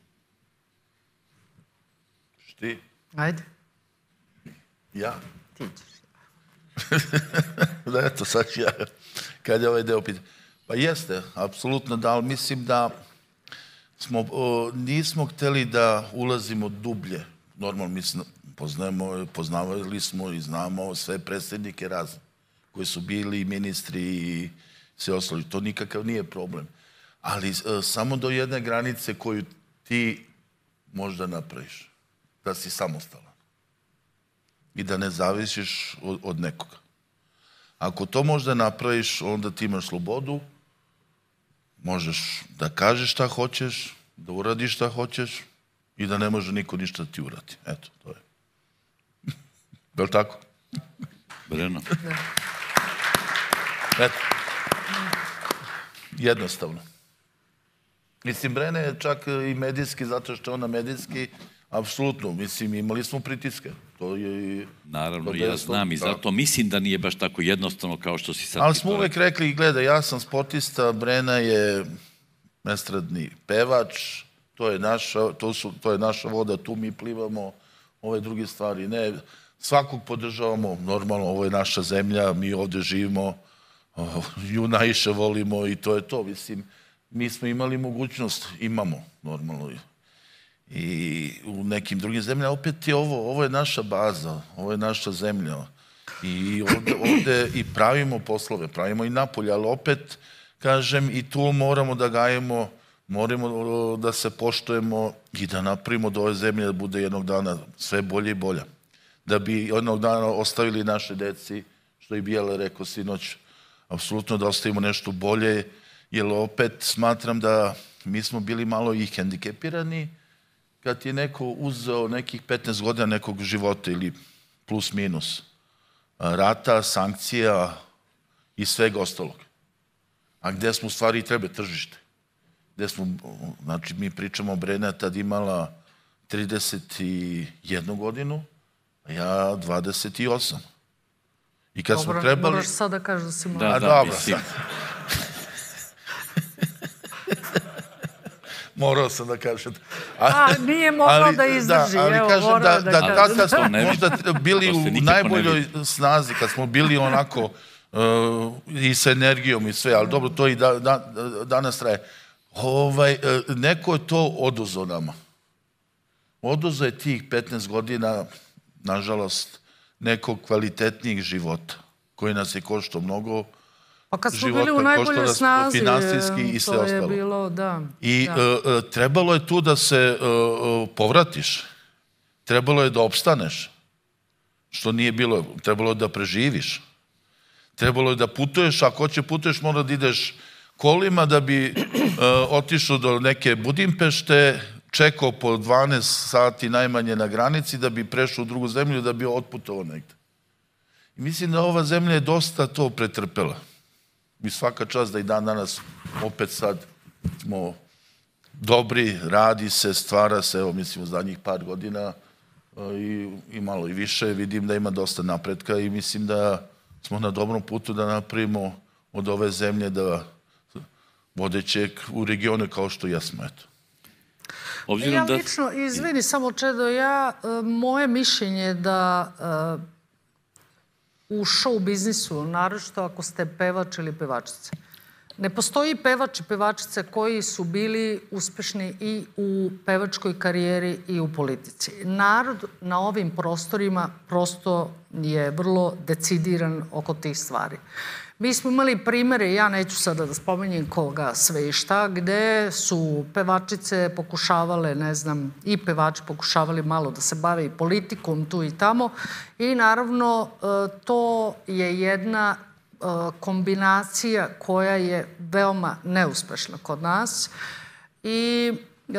Šti? Ajde. Ja? Ti ćeš. Da, eto, sad ću ja, kad je ovaj deo pitanje. Pa jeste, apsolutno da, ali mislim da smo, nismo hteli da ulazimo dublje. Normalno, mislim, poznajemo, poznavali smo i znamo sve predsednike razne, koji su bili ministri i sve ostalo. To nikakav nije problem. Ali samo do jedne granice koju ti možda napraviš, da si samostalan i da ne zavisiš od nekoga. Ako to možda napraviš, onda ti imaš slobodu, možeš da kažeš šta hoćeš, da uradiš šta hoćeš i da ne može niko ništa da ti uradi. Eto, to je. Je li tako? Breno. Eto. Jednostavno. Mislim, Brena je čak i medijski, zato što je ona medijski, apsolutno, mislim, imali smo pritiske. To je i... Naravno, ja znam i zato mislim da nije baš tako jednostavno kao što si sad... Ali smo uvek rekli, gledaj, ja sam sportista, Brena je estradni pevač, to je naša, to su, to je naša voda, tu mi plivamo, ove druge stvari, ne, svakog podržavamo, normalno, ovo je naša zemlja, mi ovde živimo, nju najviše volimo i to je to, mislim, mi smo imali mogućnost, imamo, normalno, i u nekim drugim zemljama, opet je ovo, ovo je naša baza, ovo je naša zemlja i ovde, ovde i pravimo poslove, pravimo i napolje, ali opet, kažem, i tu moramo da gajemo, moramo da se poštujemo i da napravimo da ove zemlje da bude jednog dana sve bolje i bolje. Da bi jednog dana ostavili naše deci, što i Bijele rekao sinoć, apsolutno da ostavimo nešto bolje, jer opet smatram da mi smo bili malo i hendikepirani kad je neko uzeo nekih petnaest godina nekog života ili plus minus rata, sankcija i svega ostalog. A gde smo u stvari i treba tržište. Gde smo, znači mi pričamo, Brena tad imala trideset jednu godinu, a ja dvadeset osam. I kad smo trebali... Dobro, moraš sad da kažeš da si mlad. Da, da, mislim. Morao sam da kažem. A, nije mogao da izdrži, evo, morao da kažem. Da, tad smo možda bili u najboljoj snazi, kad smo bili onako i sa energijom i sve, ali dobro, to i danas traje. Neko je to oduzeo nama. Oduzeo je tih petnaest godina, nažalost, nekog kvalitetnijeg života, koji nas je koštao mnogo. Pa kad smo bili u najboljoj snazi, to je bilo, da. I trebalo je tu da se povratiš. Trebalo je da opstaneš. Što nije bilo. Trebalo je da preživiš. Trebalo je da putuješ. Ako hoće putuješ, mora da ideš kolima da bi otišao do neke Budimpešte, čekao po dvanaest sati najmanje na granici da bi prešao u drugu zemlju, da bi otputovao negde. I mislim da ova zemlja je dosta to pretrpela. I svaka čast da i dan danas opet sad smo dobri, radi se, stvara se, evo mislim u zadnjih par godina i malo i više, vidim da ima dosta napretka i mislim da smo na dobrom putu da napravimo od ove zemlje da vodećeg u regionu kao što jesmo, eto. Ja lično, izvini samo Čedo, ja, moje mišljenje je da u show biznisu, naročito ako ste pevač ili pevačice, ne postoji pevač i pevačice koji su bili uspešni i u pevačkoj karijeri i u politici. Narod na ovim prostorima prosto je vrlo decidiran oko tih stvari. Mi smo imali primere, ja neću sada da spomenjem koga sve i šta, gde su pevačice pokušavale, ne znam, i pevači pokušavali malo da se bave i politikom tu i tamo i naravno to je jedna kombinacija koja je veoma neuspešna kod nas i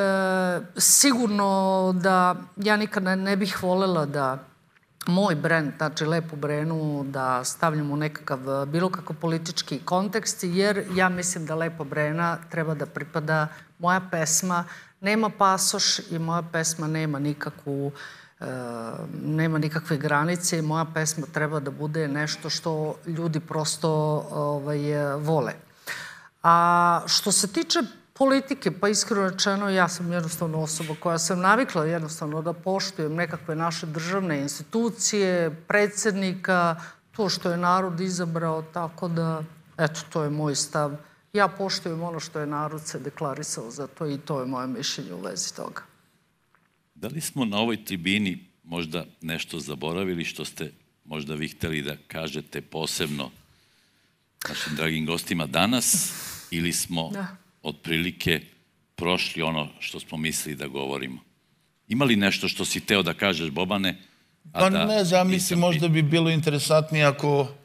sigurno da ja nikada ne bih volela da moj brend, znači Lepu Brenu, da stavljam u nekakav, bilo kakav politički kontekst, jer ja mislim da Lepa Brena treba da pripada, moja pesma nema pasoš i moja pesma nema nikakvu, nema nikakve granice i moja pesma treba da bude nešto što ljudi prosto vole. A što se tiče politike, pa iskreno rečeno, ja sam jednostavno osoba koja sam navikla jednostavno da poštujem nekakve naše državne institucije, predsjednika, to što je narod izabrao, tako da, eto, to je moj stav. Ja poštujem ono što je narod se deklarisao za to i to je moje mišljenje u vezi toga. Da li smo na ovoj tribini možda nešto zaboravili što ste možda vi hteli da kažete posebno našim dragim gostima danas ili smo otprilike prošli ono što smo mislili da govorimo? Ima li nešto što si teo da kažeš, Bobane? Pa ne znam, mislim, možda bi bilo interesantnije ako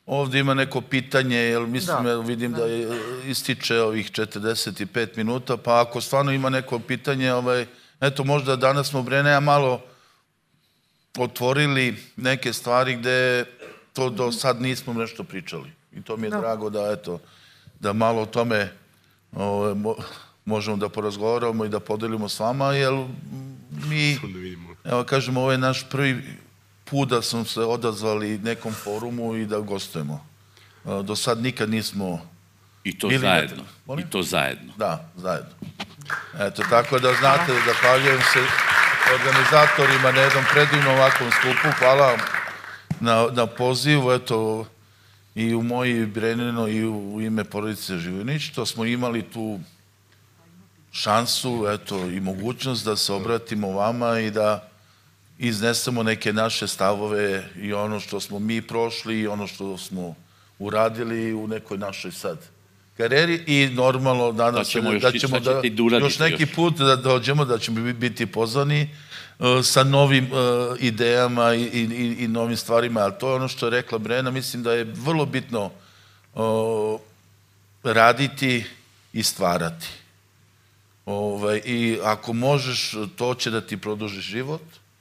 ovdje ima neko pitanje, jer mislim, vidim da ističe ovih četrdeset pet minuta, pa ako stvarno ima neko pitanje, eto, možda danas smo Breneja malo otvorili neke stvari gde to do sad nismo nešto pričali. I to mi je drago da, eto, da malo o tome možemo da porazgovaramo i da podelimo s vama, jer mi, evo kažemo, ovo je naš prvi put da smo se odazvali nekom forumu i da gostujemo. Do sad nikad nismo... I to zajedno. I to zajedno. Da, zajedno. Eto, tako da znate, zahvaljujem se organizatorima na jednom predivnom ovakvom skupu. Hvala vam na pozivu, eto, i u moji Brenino i u ime porodice Živinić, što smo imali tu šansu, eto, i mogućnost da se obratimo vama i da iznesemo neke naše stavove i ono što smo mi prošli i ono što smo uradili u nekoj našoj sad karijeri i normalno nadam se da ćemo još neki put da dođemo, da ćemo biti pozvani sa novim idejama i novim stvarima, ali to je ono što je rekla Brena, mislim da je vrlo bitno raditi i stvarati. I ako možeš, to će da ti produži život,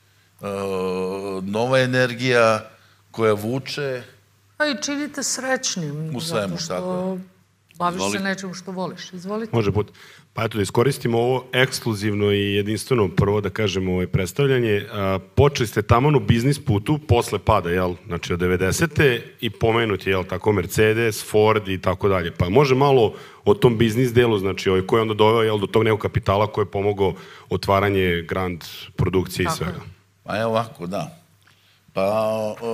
nova energija koja vuče. A i činite srećnim, zato što baviš se nečemu što voliš. Izvolite. Može put. Pa eto da iskoristimo ovo ekskluzivno i jedinstveno prvo da kažemo ovo predstavljanje. Počeli ste taman u biznis putu posle pada, jel? Znači od devedesete i pomenuti, jel, tako Mercedes, Ford i tako dalje. Pa može malo o tom biznis delu, znači koji je onda doveo, jel, do tog nekog kapitala koji je pomogao otvaranje grand produkcije i svega. Pa je ovako, da. Pa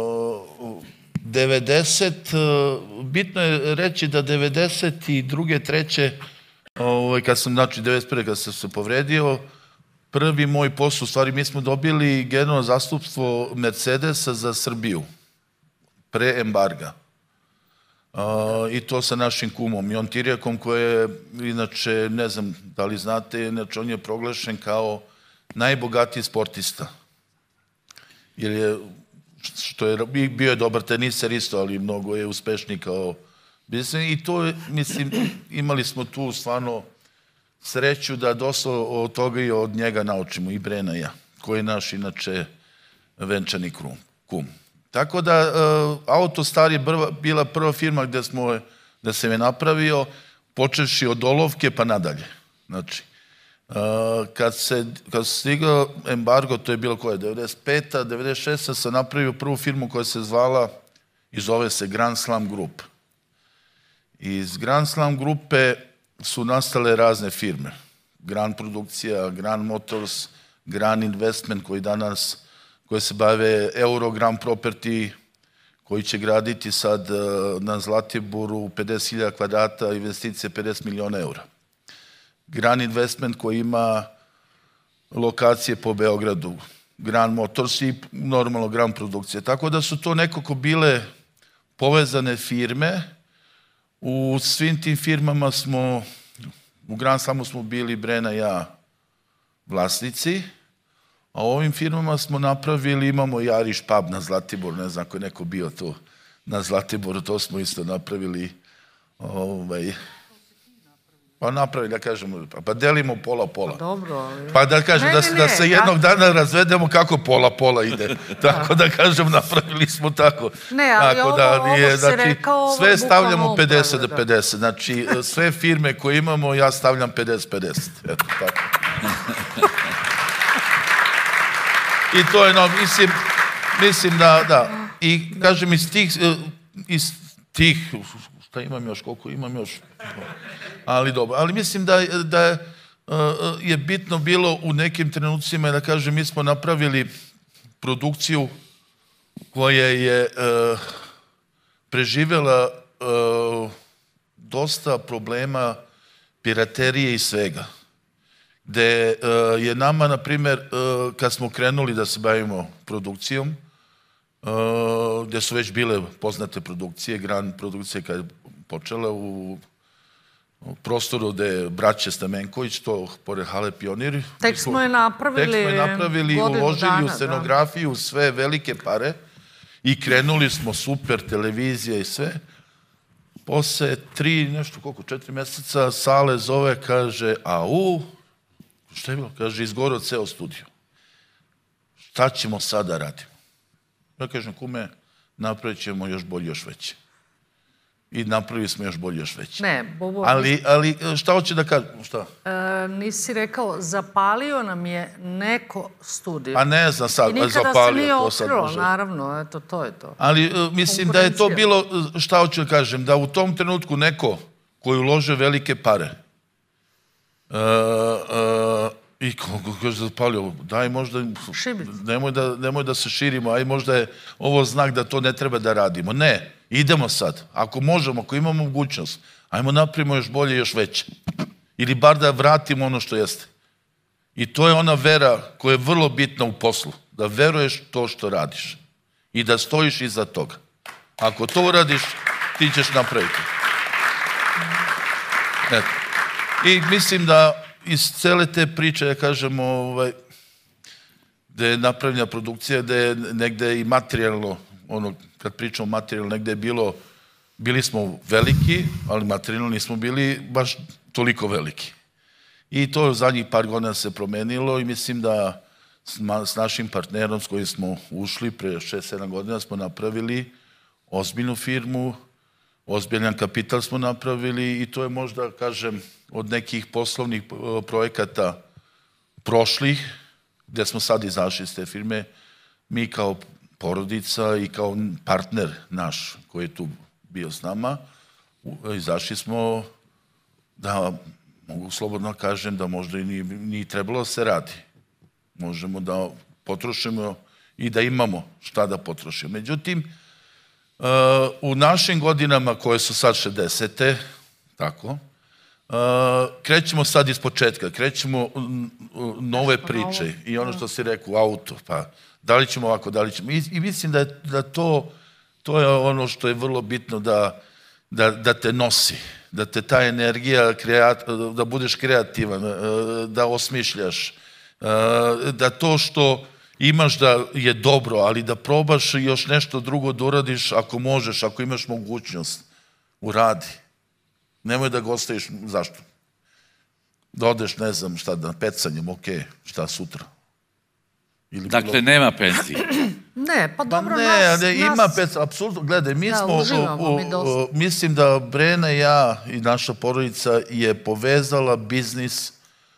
devedeset, bitno je reći da devedeset druge, treće, kad sam, znači devedeset prve kad sam se povredio, prvi moj posao, u stvari mi smo dobili generalno zastupstvo Mercedesa za Srbiju, pre embarga. I to sa našim kumom, Jon Tirjakom, koji je, inače, ne znam da li znate, inače on je proglašen kao najbogatiji sportista. Jer je, što je, bio je dobar teniser isto, ali mnogo je uspešniji kao biznismen. I to je, mislim, imali smo tu stvarno sreću da dosta od toga i od njega naučimo, i Brena i ja, koji je naš, inače, venčani kum. Tako da, Autostar je bila prva firma gde smo, gde sam je napravio, počevši od olovke pa nadalje. Znači, kad se stigao embargo, to je bilo koje, devedeset peta, devedeset šesta sam napravio prvu firmu koja se zvala i zove se Grand Slam Group. Iz Grand Slam grupe su nastale razne firme. Grand Produkcija, Grand Motors, Grand Investment koji danas, koje se bave Euro Grand Property, koji će graditi sad na Zlatiboru pedeset hiljada kvadrata, investicije pedeset miliona eura. Grand Investment koji ima lokacije po Beogradu, Grand Motors i normalno Grand Produkcija. Tako da su to nekako bile povezane firme. U svim tim firmama smo, u Grand Slamu smo bili Brena i ja vlasnici, a u ovim firmama smo napravili, imamo i Irish Pub na Zlatiboru, ne znam ako je neko bio tu na Zlatiboru, to smo isto napravili, pa napravili, da kažemo, pa delimo pola-pola. Pa dobro, ali... Pa da kažem, da se jednog dana razvedemo kako pola-pola ide. Tako da kažem, napravili smo tako. Ne, ali ovo si rekao... Sve stavljamo pedeset do pedeset. Znači, sve firme koje imamo, ja stavljam pedeset pedeset. Eto, tako. I to je, no, mislim, mislim da, da. I kažem, iz tih, iz tih, šta imam još, koliko imam još, ali dobro. Ali mislim da je bitno bilo u nekim trenucima, da kažem, mi smo napravili produkciju koja je preživjela dosta problema piraterije i svega. Gde je nama, na primjer, kad smo krenuli da se bavimo produkcijom, gde su već bile poznate produkcije, Grand Produkcija kad je počela u prostoru gde je braće Stamenković, to pored Hale Pionir. Tek smo je napravili Tek smo je napravili i uložili u scenografiju sve velike pare I krenuli smo, super, televizija i sve. Posle tri, nešto, koliko, četiri meseca, Sale zove, kaže, au, šta je bilo? Kaže, izgoreo ceo studio. Šta ćemo sada raditi? Ja kažem, kume, napravit ćemo još bolje, još veće. I napravili smo još bolje, još veće. Ne, Bobo... Ali, ali šta hoće da kažem? Šta? E, nisi rekao, zapalio nam je neko studio. A ne znam sad, zapalio. I nikada se nije okrilo, naravno, eto, to je to. Ali mislim da je to bilo, šta hoću da kažem, da u tom trenutku neko koji ulože velike pare uh, uh, i koliko kaže zapalio, daj možda, nemoj da, nemoj da se širimo, aj možda je ovo znak da to ne treba da radimo. Ne, idemo sad. Ako možemo, ako imamo mogućnost, ajmo napravimo još bolje, još veće. Ili bar da vratimo ono što jeste. I to je ona vera koja je vrlo bitna u poslu. Da veruješ to što radiš. I da stojiš iza toga. Ako to uradiš, ti ćeš napraviti. Eto. I mislim da iz cele te priče, ja kažem, ovaj, da je napravljena produkcija, da je negde i materijalno, ono, kad pričamo materijalno, negde je bilo, bili smo veliki, ali materijalno nismo bili baš toliko veliki. I to u zadnjih par godina se promenilo i mislim da s našim partnerom s kojim smo ušli pre šest sedam godina smo napravili ozbiljnu firmu, ozbiljan kapital smo napravili i to je možda, kažem, od nekih poslovnih projekata prošlih, gde smo sad izašli iz te firme, mi kao porodica i kao partner naš koji je tu bio s nama, izašli smo da, mogu slobodno kažem, da možda i nije, nije trebalo da se radi. Možemo da potrošimo i da imamo šta da potrošimo. Međutim, u našim godinama, koje su sad šezdesete, tako, krećemo sad iz početka, krećemo nove priče i ono što si rekao, auto, pa da li ćemo ovako, da li ćemo... I mislim da to to je ono što je vrlo bitno da te nosi, da te ta energija, da budeš kreativan, da osmišljaš, da to što imaš da je dobro, ali da probaš još nešto drugo da uradiš ako možeš, ako imaš mogućnost, uradi. Nemoj da ga ostaviš, zašto? Da odeš, ne znam šta, na pecanjem, okej, šta sutra? Dakle, nema penzije. Ne, pa dobro, nas... Ne, ima penzije, apsolutno, gledaj, mi smo, mislim da Brena i ja i naša porodica je povezala biznis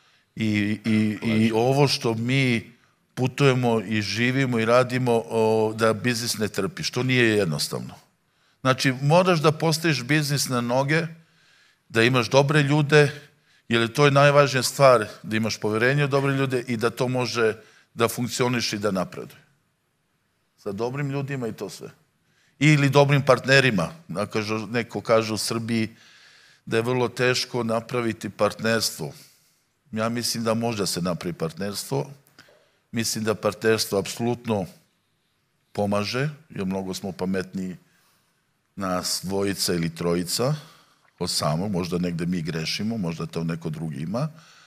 i ovo što mi putujemo i živimo i radimo, da biznis ne trpi, što nije jednostavno. Znači, moraš da postaviš biznis na noge, da imaš dobre ljude, jer to je najvažnija stvar, da imaš poverenje u dobre ljude i da to može da funkcioniš i da napreduje. Sa dobrim ljudima i to sve. Ili dobrim partnerima. Neko kaže u Srbiji da je vrlo teško napraviti partnerstvo. Ja mislim da može da se napravi partnerstvo. Mislim da partnerstvo apsolutno pomaže, jer mnogo smo pametniji nas dvojica ili trojica od samog, možda negde mi grešimo, možda to neko drugi ima.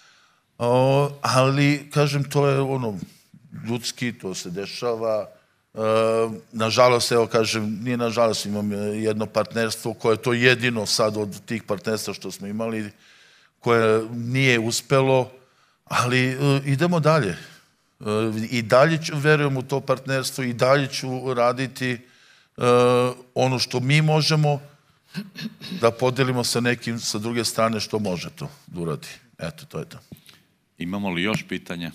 Ali, kažem, to je ono ljudski, to se dešava. Nažalost, evo kažem, nije nažalost, imam jedno partnerstvo koje je to jedino sad od tih partnerstva što smo imali, koje nije uspelo, ali idemo dalje. I dalje verujem u to partnerstvo i dalje ću raditi ono što mi možemo da podelimo sa nekim sa druge strane što može to da uradi. Eto, to je to. Imamo li još pitanja?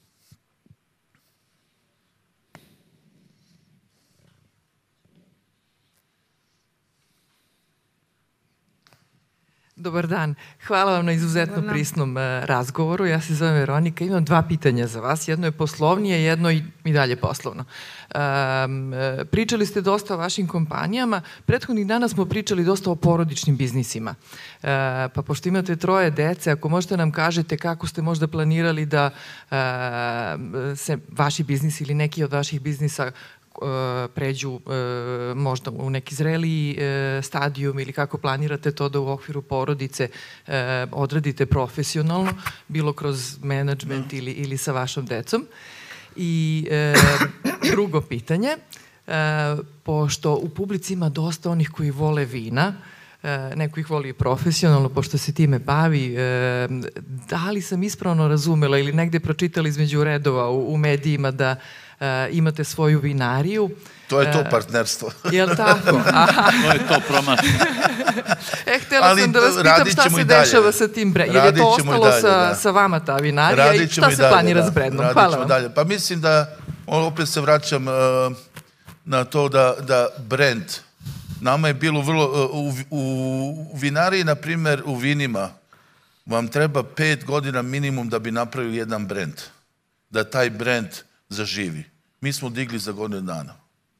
Dobar dan. Hvala vam na izuzetno prisnom razgovoru. Ja se zovem Veronika. Imam dva pitanja za vas. Jedno je poslovnije, jedno i dalje poslovno. Pričali ste dosta o vašim kompanijama. Prethodnih dana smo pričali dosta o porodičnim biznisima. Pa pošto imate troje dece, ako možete nam kažete kako ste možda planirali da se vaši biznisi ili neki od vaših biznisa pređu možda u neki zreliji stadijum ili kako planirate to da u okviru porodice odradite profesionalno, bilo kroz menadžment ili sa vašom decom. I drugo pitanje, pošto u publici ima dosta onih koji vole vina, neko ih voli profesionalno, pošto se time bavi. Da li sam ispravno razumela ili negde pročitala između redova u medijima da imate svoju vinariju? To je to partnerstvo. Jel' tako? To je to promašno. E, htjela sam da vas pitam šta se dešava sa tim brendom. Jer je to ostalo sa vama ta vinarija i šta se planira s brendom? Hvala vam. Pa mislim da, opet se vraćam na to da brend, nama je bilo vrlo, u vinariji, na primjer, u vinima, vam treba pet godina minimum da bi napravili jedan brend. Da taj brend zaživi. Mi smo digli za godinu dana.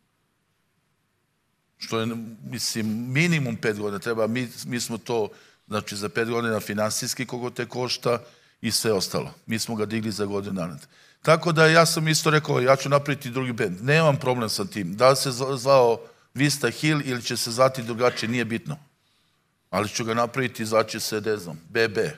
Što je, mislim, minimum pet godina treba. Mi smo to, znači, za pet godina finansijski koliko te košta i sve ostalo. Mi smo ga digli za godinu dana. Tako da ja sam isto rekao, ja ću napraviti drugi brend. Nemam problem sa tim. Da li se zvao Vista Hill ili će se zvati drugačije, nije bitno. Ali ću ga napraviti i zvaće se, ne znam, B B.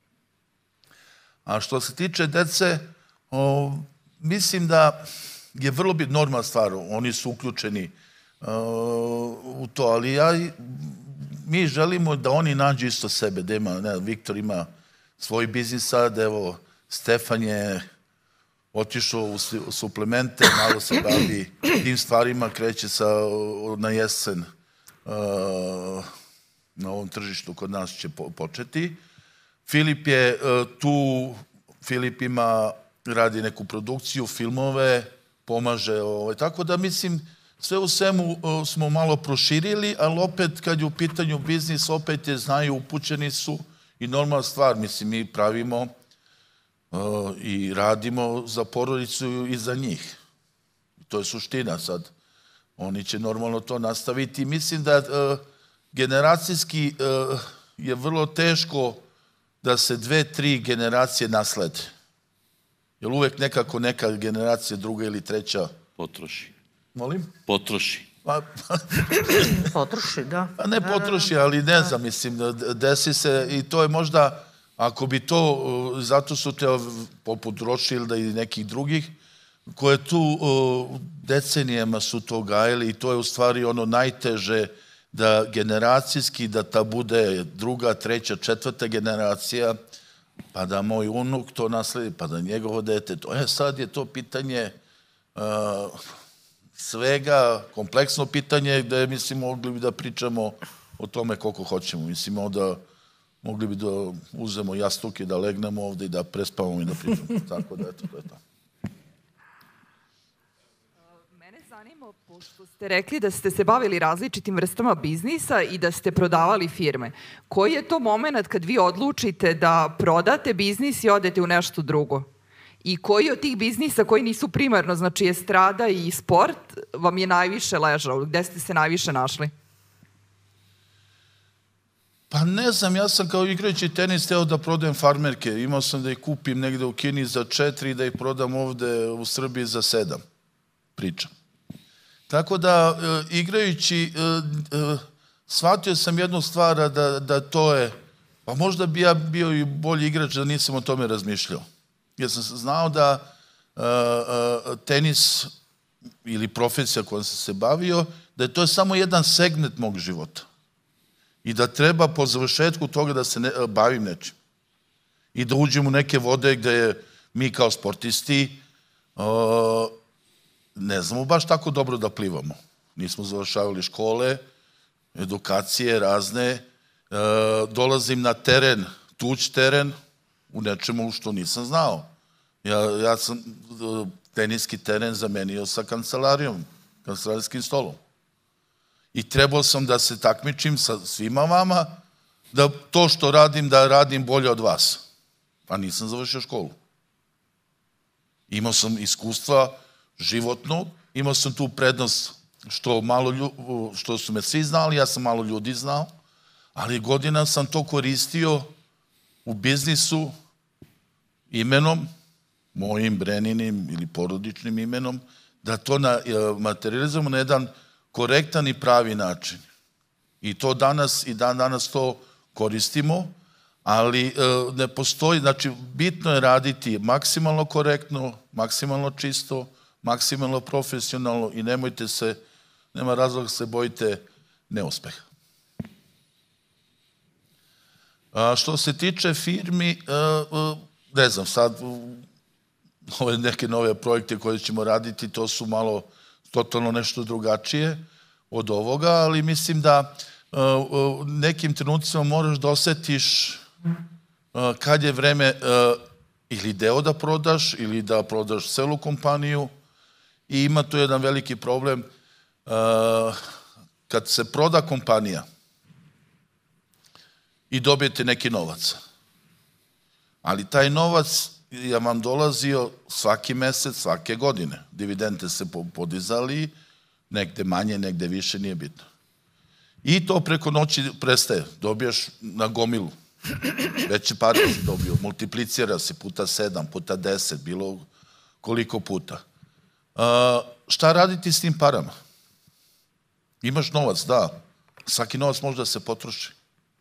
A što se tiče dece, mislim da je vrlo bit normalna stvar. Oni su uključeni u to, ali ja, mi želimo da oni nađu isto sebe, da ima, ne, Viktor ima svoj biznis sad, evo, Stefan je otišao u suplemente, malo se bavi tim stvarima, kreće sa, na jesen na ovom tržištu kod nas će početi. Filip je tu, Filip ima, radi neku produkciju, filmove, pomaže, tako da mislim, sve u svemu smo malo proširili, ali opet kad je u pitanju biznis, opet je znaju, upućeni su i normalna stvar, mislim, mi pravimo i radimo za porodicu i za njih. To je suština sad. Oni će normalno to nastaviti. Mislim da generacijski je vrlo teško da se dve, tri generacije naslede. Jer uvek nekako neka generacija, druga ili treća potroši. Molim? Potroši. Potroši, da. Ne potroši, ali ne znam, mislim, desi se i to je možda, ako bi to, zato su te poput Rothschilda i nekih drugih, koje tu decenijama su to gajili i to je u stvari ono najteže da generacijski, da ta bude druga, treća, četvrta generacija, pa da moj unuk to nasledi, pa da njegovo dete. E sad je to pitanje svega, kompleksno pitanje gde, mislim, mogli bi da pričamo o tome koliko hoćemo. Mislim, onda mogli bi da uzemo jastuke, da legnemo ovde i da prespavamo i da pričamo. Tako da, eto, to je to. Mene zanima, pošto ste rekli da ste se bavili različitim vrstama biznisa i da ste prodavali firme. Koji je to moment kad vi odlučite da prodate biznis i odete u nešto drugo? I koji od tih biznisa koji nisu primarno, znači estrada i sport, vam je najviše ležao? Gde ste se najviše našli? Pa ne znam, ja sam kao igrajući tenis teo da prodajem farmerke. Imao sam da ih kupim negde u Kini za četiri i da ih prodam ovde u Srbiji za sedam. Pričam. Tako da, igrajući, shvatio sam jednu stvar da to je, pa možda bi ja bio i bolji igrač da nisam o tome razmišljao. Jer sam znao da tenis ili profesija kojom sam se bavio, da je to samo jedan segment mog života. I da treba po završetku toga da se bavim nečim. I da uđem u neke vode gde mi kao sportisti ne znamo baš tako dobro da plivamo. Nismo završavali škole, edukacije razne. Dolazim na teren, tuđ teren, u nečemu što nisam znao. Ja sam teniski teren zamenio sa kancelarijom, kancelarijskim stolom. I trebao sam da se takmičim sa svima vama, da to što radim, da radim bolje od vas. Pa nisam završio školu. Imao sam iskustva životno, imao sam tu prednost što, malo, što su me svi znali, ja sam malo ljudi znao, ali godina sam to koristio u biznisu, imenom, mojim, Breninim ili porodičnim imenom, da to materializujemo na jedan korektan i pravi način. I to danas i dan danas to koristimo, ali ne postoji, znači bitno je raditi maksimalno korektno, maksimalno čisto, maksimalno profesionalno i nemojte se, nema razloga da se bojite neuspeha. A što se tiče firmi, ne znam, sad ove neke nove projekte koje ćemo raditi, to su malo totalno nešto drugačije od ovoga, ali mislim da u nekim trenucima moraš da osetiš kad je vreme ili deo da prodaš, ili da prodaš celu kompaniju. I ima tu jedan veliki problem. Kad se proda kompanija i dobijete neki novac, ali taj novac je vam dolazio svaki mesec, svake godine. Dividende se podizali, negde manje, negde više, nije bitno. I to preko noći prestaje. Dobijaš na gomilu. Veće pare si dobio. Multiplicira se puta sedam, puta deset, bilo koliko puta. Šta raditi s tim parama? Imaš novac, da. Svaki novac može da se potroši.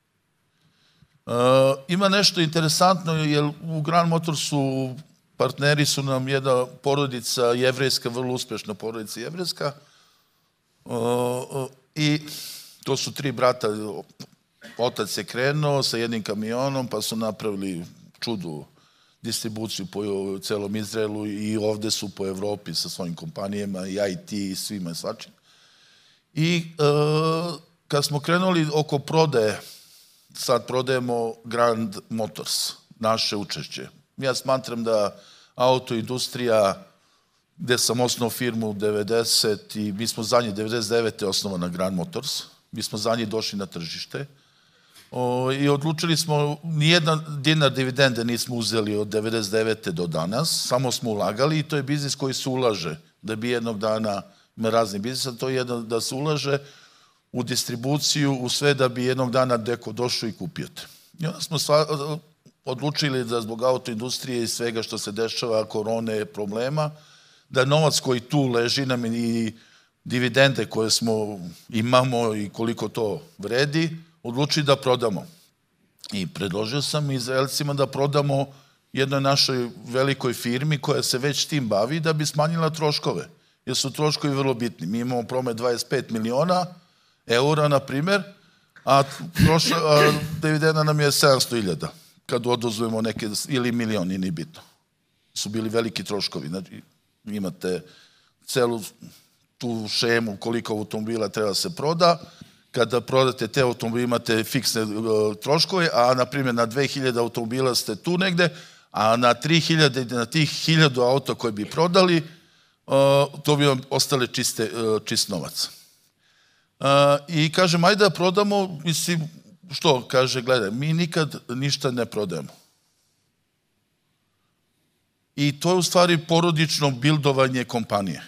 Ima nešto interesantno, jer u Grand Motorsu partneri su nam jedna porodica jevrejska, vrlo uspešna porodica jevrejska. I to su tri brata. Otac je krenuo sa jednim kamionom, pa su napravili čudu distribuciju po celom Izraelu i ovde su po Evropi sa svojim kompanijama, i I T, i svima i svačim. I kad smo krenuli oko prodaje, sad prodajemo Grand Motors, naše učešće. Ja smatram da autoindustrija, gde sam osnovao firmu devedeset i mi smo za njih devedeset devete osnovana Grand Motors, mi smo za njih došli na tržište i odlučili smo, nijedan dinar dividende nismo uzeli od devedeset devete do danas, samo smo ulagali i to je biznis koji se ulaže, da bi jednog dana, ima razni biznis, a to je jedno da se ulaže u distribuciju, u sve da bi jednog dana neko došao i kupio te. I onda smo odlučili da zbog autoindustrije i svega što se dešava, korone, problema, da novac koji tu leži nam i dividende koje smo imamo i koliko to vredi, odlučili da prodamo. I predložio sam Izraelcima da prodamo jednoj našoj velikoj firmi koja se već tim bavi da bi smanjila troškove, jer su troškovi vrlo bitni. Mi imamo promet dvadeset pet miliona eura, na primer, a dividenda nam je sedamsto hiljada, kad oduzmemo neke, ili milion, nije bitno. Su bili veliki troškovi. Znači, imate celu tu šemu koliko automobila treba se proda. Kada prodate te automobile imate fiksne troškove, a na primjer na dve hiljade automobila ste tu negde, a na tri hiljade, na tih hiljadu auta koje bi prodali, to bi vam ostale čist novac. I kažem, ajde da prodamo, mislim, što, kaže, gledaj, mi nikad ništa ne prodajemo. I to je u stvari porodično bildovanje kompanije.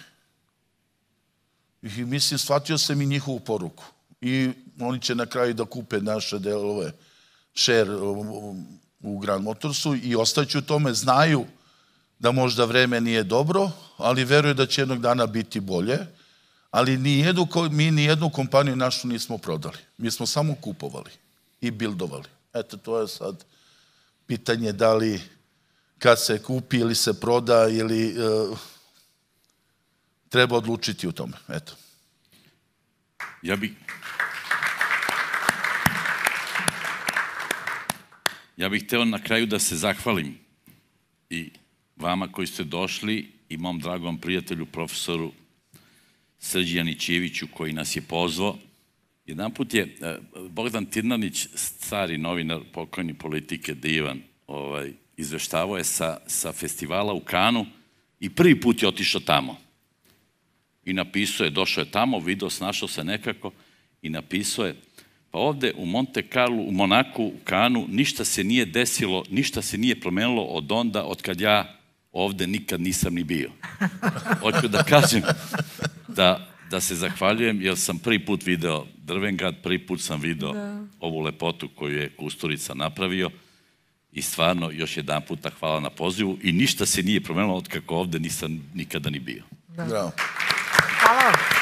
I mislim, shvatio sam i njihovu poruku. I oni će na kraju da kupe naše delove, share u Grand Motorsu i ostaću u tome, znaju da možda vreme nije dobro, ali veruju da će jednog dana biti bolje, ali mi nijednu kompaniju našu nismo prodali. Mi smo samo kupovali i bildovali. Eto, to je sad pitanje da li kad se kupi ili se proda ili treba odlučiti u tome. Eto. Ja bih... Ja bih hteo na kraju da se zahvalim i vama koji ste došli i mom dragom prijatelju, profesoru Srđi Anićeviću, koji nas je pozvao. Jedan put je Bogdan Tirnanić, stari novinar, pokojni politike, divan, izveštavao je sa festivala u Kanu i prvi put je otišao tamo. I napisao je, došao je tamo, video, snašao se nekako i napisao je, pa ovde u Monte Carlo, u Monaku, u Kanu, ništa se nije desilo, ništa se nije promenilo od onda, od kad ja ovde nikad nisam ni bio. Hoću da kažem da se zahvaljujem, jer sam prvi put video Drvengrad, prvi put sam video ovu lepotu koju je Kusturica napravio i stvarno još jedan puta hvala na pozivu i ništa se nije promenilo od kako ovde nisam nikada ni bio. Bravo. Hvala vam.